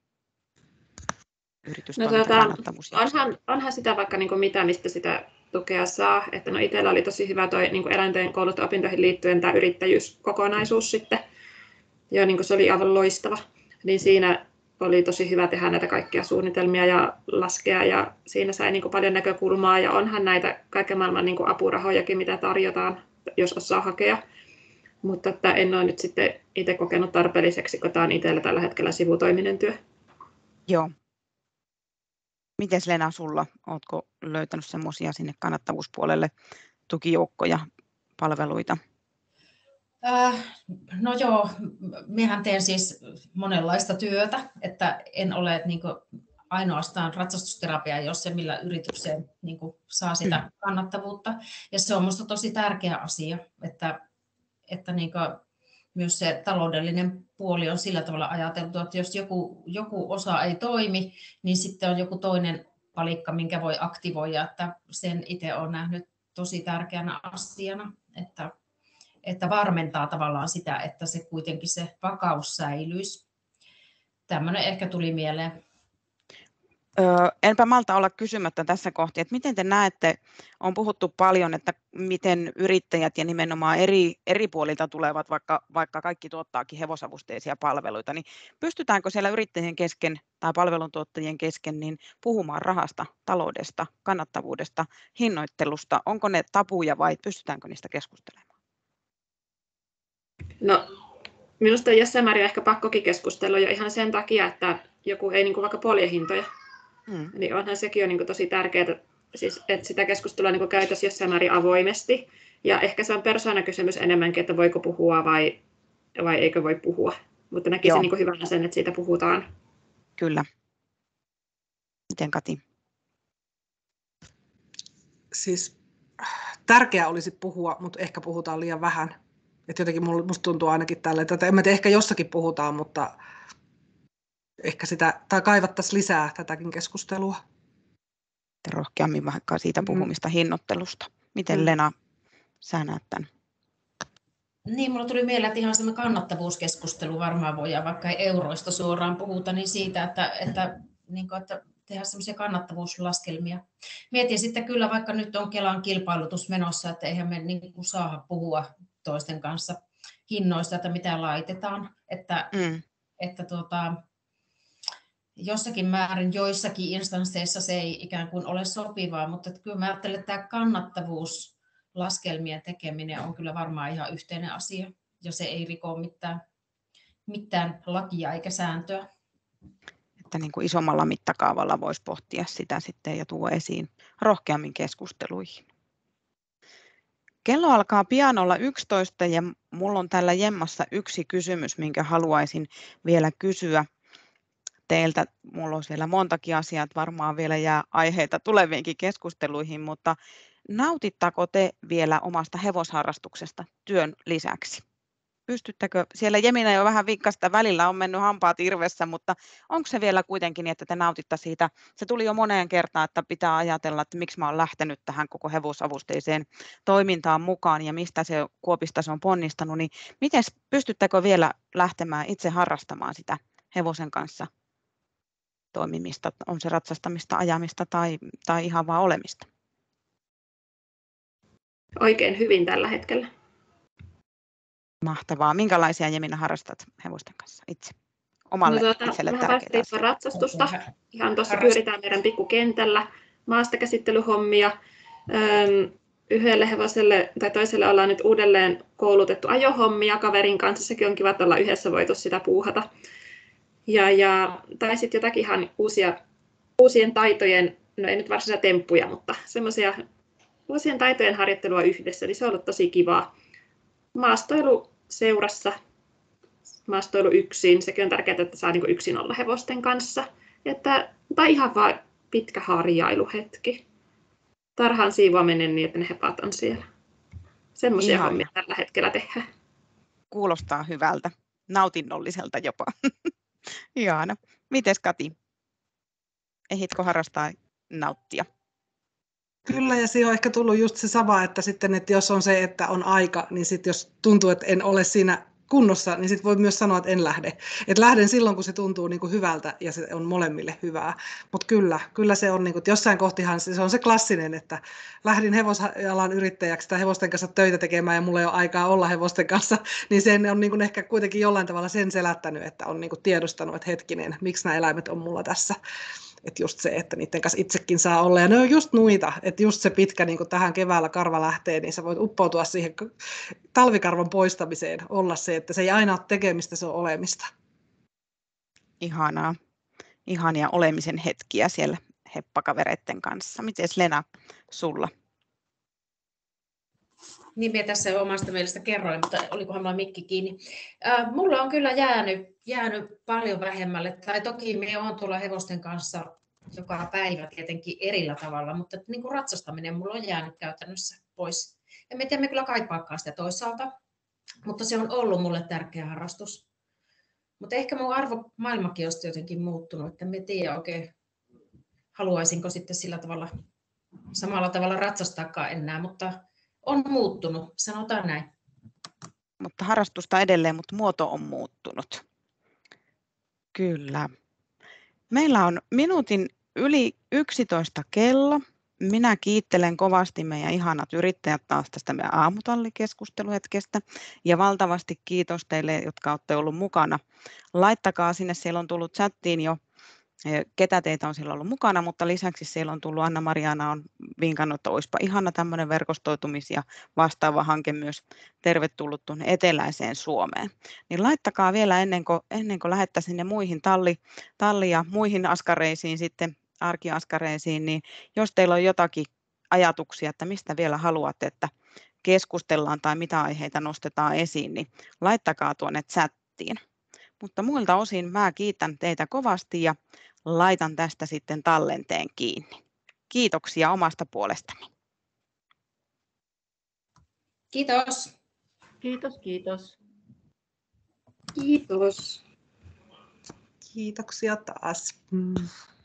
No, tuota, onhan, onhan sitä vaikka niin kuin mitä, mistä sitä tukea saa. Että no itsellä oli tosi hyvä toi niin kuin eläinten koulutusopintoihin liittyen tämä yrittäjyyskokonaisuus sitten. Ja niin kuin se oli aivan loistava. Niin siinä oli tosi hyvä tehdä näitä kaikkia suunnitelmia ja laskea. Ja siinä sai niin kuin paljon näkökulmaa. Ja onhan näitä kaiken maailman niin kuin apurahojakin, mitä tarjotaan, jos osaa hakea. Mutta että en ole nyt sitten itse kokenut tarpeelliseksi, kun tämä on itsellä tällä hetkellä sivutoiminen työ. Joo. Miten Lena sulla? Oletko löytänyt semmoisia sinne kannattavuuspuolelle tukijoukkoja, palveluita? Äh, no joo, minähän teen siis monenlaista työtä, että en ole niin kuin ainoastaan ratsastusterapia, jos se millä yritykseen niin kuin saa sitä kannattavuutta. Ja se on minusta tosi tärkeä asia, että, että niin kuin myös se taloudellinen puoli on sillä tavalla ajateltu, että jos joku, joku osa ei toimi, niin sitten on joku toinen palikka, minkä voi aktivoida, että sen itse olen nähnyt tosi tärkeänä asiana, että, että varmentaa tavallaan sitä, että se kuitenkin se vakaus säilyisi. Tämmöinen ehkä tuli mieleen. Öö, enpä malta olla kysymättä tässä kohti, että miten te näette, on puhuttu paljon, että miten yrittäjät ja nimenomaan eri, eri puolilta tulevat, vaikka, vaikka kaikki tuottaakin hevosavusteisia palveluita, niin pystytäänkö siellä yrittäjien kesken tai palveluntuottajien kesken niin puhumaan rahasta, taloudesta, kannattavuudesta, hinnoittelusta, onko ne tabuja vai pystytäänkö niistä keskustelemaan? No, minusta jossain määrin ehkä pakkokin keskustella jo ihan sen takia, että joku ei niin kuin vaikka polje hintoja. Mm. Niin onhan sekin on niin kuin tosi tärkeää, siis, että sitä keskustelua niin kuin käytäisiin jossain määrin avoimesti. Ja ehkä se on persoonakysymys enemmänkin, että voiko puhua vai, vai eikö voi puhua. Mutta näkisin niin kuin hyvänä sen, että siitä puhutaan. Kyllä. Miten Kati? Siis tärkeää olisi puhua, mutta ehkä puhutaan liian vähän. Että jotenkin musta tuntuu ainakin tälle, että en mä tiedä, ehkä jossakin puhutaan, mutta ehkä sitä, tai kaivattaisiin lisää tätäkin keskustelua. Rohkeammin vaikka siitä puhumista mm. hinnoittelusta. Miten mm. Lena, sä näet tämän? Niin, mulla tuli mieleen, että ihan semmoinen kannattavuuskeskustelu varmaan voidaan, vaikka ei euroista suoraan puhuta, niin siitä, että, että, niin kuin, että tehdään semmoisia kannattavuuslaskelmia. Mietin sitten kyllä, vaikka nyt on Kelan kilpailutus menossa, että eihän me niin kuin saa puhua toisten kanssa hinnoista, että mitä laitetaan, että, mm. että tuota, jossakin määrin joissakin instansseissa se ei ikään kuin ole sopivaa, mutta kyllä mä ajattelen, että tämä kannattavuuslaskelmien tekeminen on kyllä varmaan ihan yhteinen asia, jos se ei riko mitään, mitään lakia eikä sääntöä. Että niin kuin isommalla mittakaavalla voisi pohtia sitä sitten ja tuoda esiin rohkeammin keskusteluihin. Kello alkaa pian olla yksitoista ja mulla on täällä jemmassa yksi kysymys, minkä haluaisin vielä kysyä teiltä. Mulla on siellä montakin asiaa, varmaan vielä jää aiheita tuleviinkin keskusteluihin, mutta nautittako te vielä omasta hevosharrastuksesta työn lisäksi? Pystyttekö, siellä Jemina jo vähän vikkasta, välillä on mennyt hampaat irvessä, mutta onko se vielä kuitenkin niin, että te nautitte siitä? Se tuli jo moneen kertaan, että pitää ajatella, että miksi mä olen lähtenyt tähän koko hevosavusteiseen toimintaan mukaan ja mistä se kuopista se on ponnistanut, niin miten pystyttekö vielä lähtemään itse harrastamaan sitä hevosen kanssa toimimista, on se ratsastamista, ajamista tai, tai ihan vaan olemista? Oikein hyvin tällä hetkellä. Mahtavaa. Minkälaisia, Jemina, harrastat hevosten kanssa itse? Omalle no, tuota, itselle tärkeää asiaa. Ratsastusta. Ihan tuossa pyöritään meidän pikkukentällä. Maastakäsittelyhommia. Öm, yhdelle hevoselle tai toiselle ollaan nyt uudelleen koulutettu ajohommia kaverin kanssa. Sekin on kiva, että ollaan yhdessä voitu sitä puuhata. Ja, ja, tai sitten jotakin ihan uusia, uusien taitojen, no ei nyt varsinaisia temppuja, mutta semmoisia uusien taitojen harjoittelua yhdessä, niin se on ollut tosi kivaa. Maastoilu seurassa, maastoilu yksin, sekin on tärkeää, että saa niin yksin olla hevosten kanssa. Että, tai ihan vaan pitkä harjailuhetki. Tarhaan siivoaminen niin, että ne hepat on siellä. Semmoisia Ihana. Hommia tällä hetkellä tehdään. Kuulostaa hyvältä, nautinnolliselta jopa. Ihana. Mites Kati? Ehitkö harrastaa nauttia? Kyllä, ja siihen on ehkä tullut just se sama, että sitten, että jos on se, että on aika, niin sitten jos tuntuu, että en ole siinä kunnossa, niin sitten voi myös sanoa, että en lähde. Että lähden silloin, kun se tuntuu niin kuin hyvältä ja se on molemmille hyvää. Mutta kyllä, kyllä se on, niin kuin, että jossain kohtihan se on se klassinen, että lähdin hevosalan yrittäjäksi tai hevosten kanssa töitä tekemään ja mulla ei ole aikaa olla hevosten kanssa, niin se on niin kuin ehkä kuitenkin jollain tavalla sen selättänyt, että on niin kuin tiedostanut, että hetkinen, miksi nämä eläimet on mulla tässä. Että just se, että niiden kanssa itsekin saa olla. Ja ne on just nuita, että just se pitkä, niin kuin tähän keväällä karva lähtee, niin sä voit uppoutua siihen talvikarvan poistamiseen, olla se, että se ei aina ole tekemistä, se on olemista. Ihanaa. Ihania olemisen hetkiä siellä heppakavereiden kanssa. Mites Lena, sulla? Niin minä tässä jo omasta mielestä kerroin, mutta olikohan minulla mikki kiinni. Äh, mulla on kyllä jäänyt, jäänyt paljon vähemmälle, tai toki minä olen tuolla hevosten kanssa joka päivä tietenkin erillä tavalla, mutta niin kuin ratsastaminen mulla on jäänyt käytännössä pois. En mä tiedä, mä kyllä kaipaakaan sitä toisaalta, mutta se on ollut mulle tärkeä harrastus. Mutta ehkä mun arvomaailmakin on jotenkin muuttunut, että en tiedä oikein, haluaisinko sitten sillä tavalla, samalla tavalla ratsastaakaan enää, mutta on muuttunut, sanotaan näin. Mutta harrastusta edelleen, mutta muoto on muuttunut. Kyllä. Meillä on minuutin yli yksitoista kello. Minä kiittelen kovasti meidän ihanat yrittäjät taas tästä meidän aamutallikeskusteluhetkestä. Ja valtavasti kiitos teille, jotka olette olleet mukana. Laittakaa sinne, siellä on tullut chattiin jo, ketä teitä on siellä ollut mukana, mutta lisäksi siellä on tullut Anna-Mariana on vinkannut, että olisipa ihana tämmöinen verkostoitumis- ja vastaava hanke myös tervetullut tuonne eteläiseen Suomeen. Niin laittakaa vielä ennen kuin, ennen kuin lähdette sinne muihin talli, talli- ja muihin askareisiin sitten, arkiaskareisiin, niin jos teillä on jotakin ajatuksia, että mistä vielä haluatte, että keskustellaan tai mitä aiheita nostetaan esiin, niin laittakaa tuonne chattiin. Mutta muilta osin mä kiitän teitä kovasti ja laitan tästä sitten tallenteen kiinni. Kiitoksia omasta puolestani. Kiitos. Kiitos, kiitos. Kiitos. Kiitoksia taas. Mm.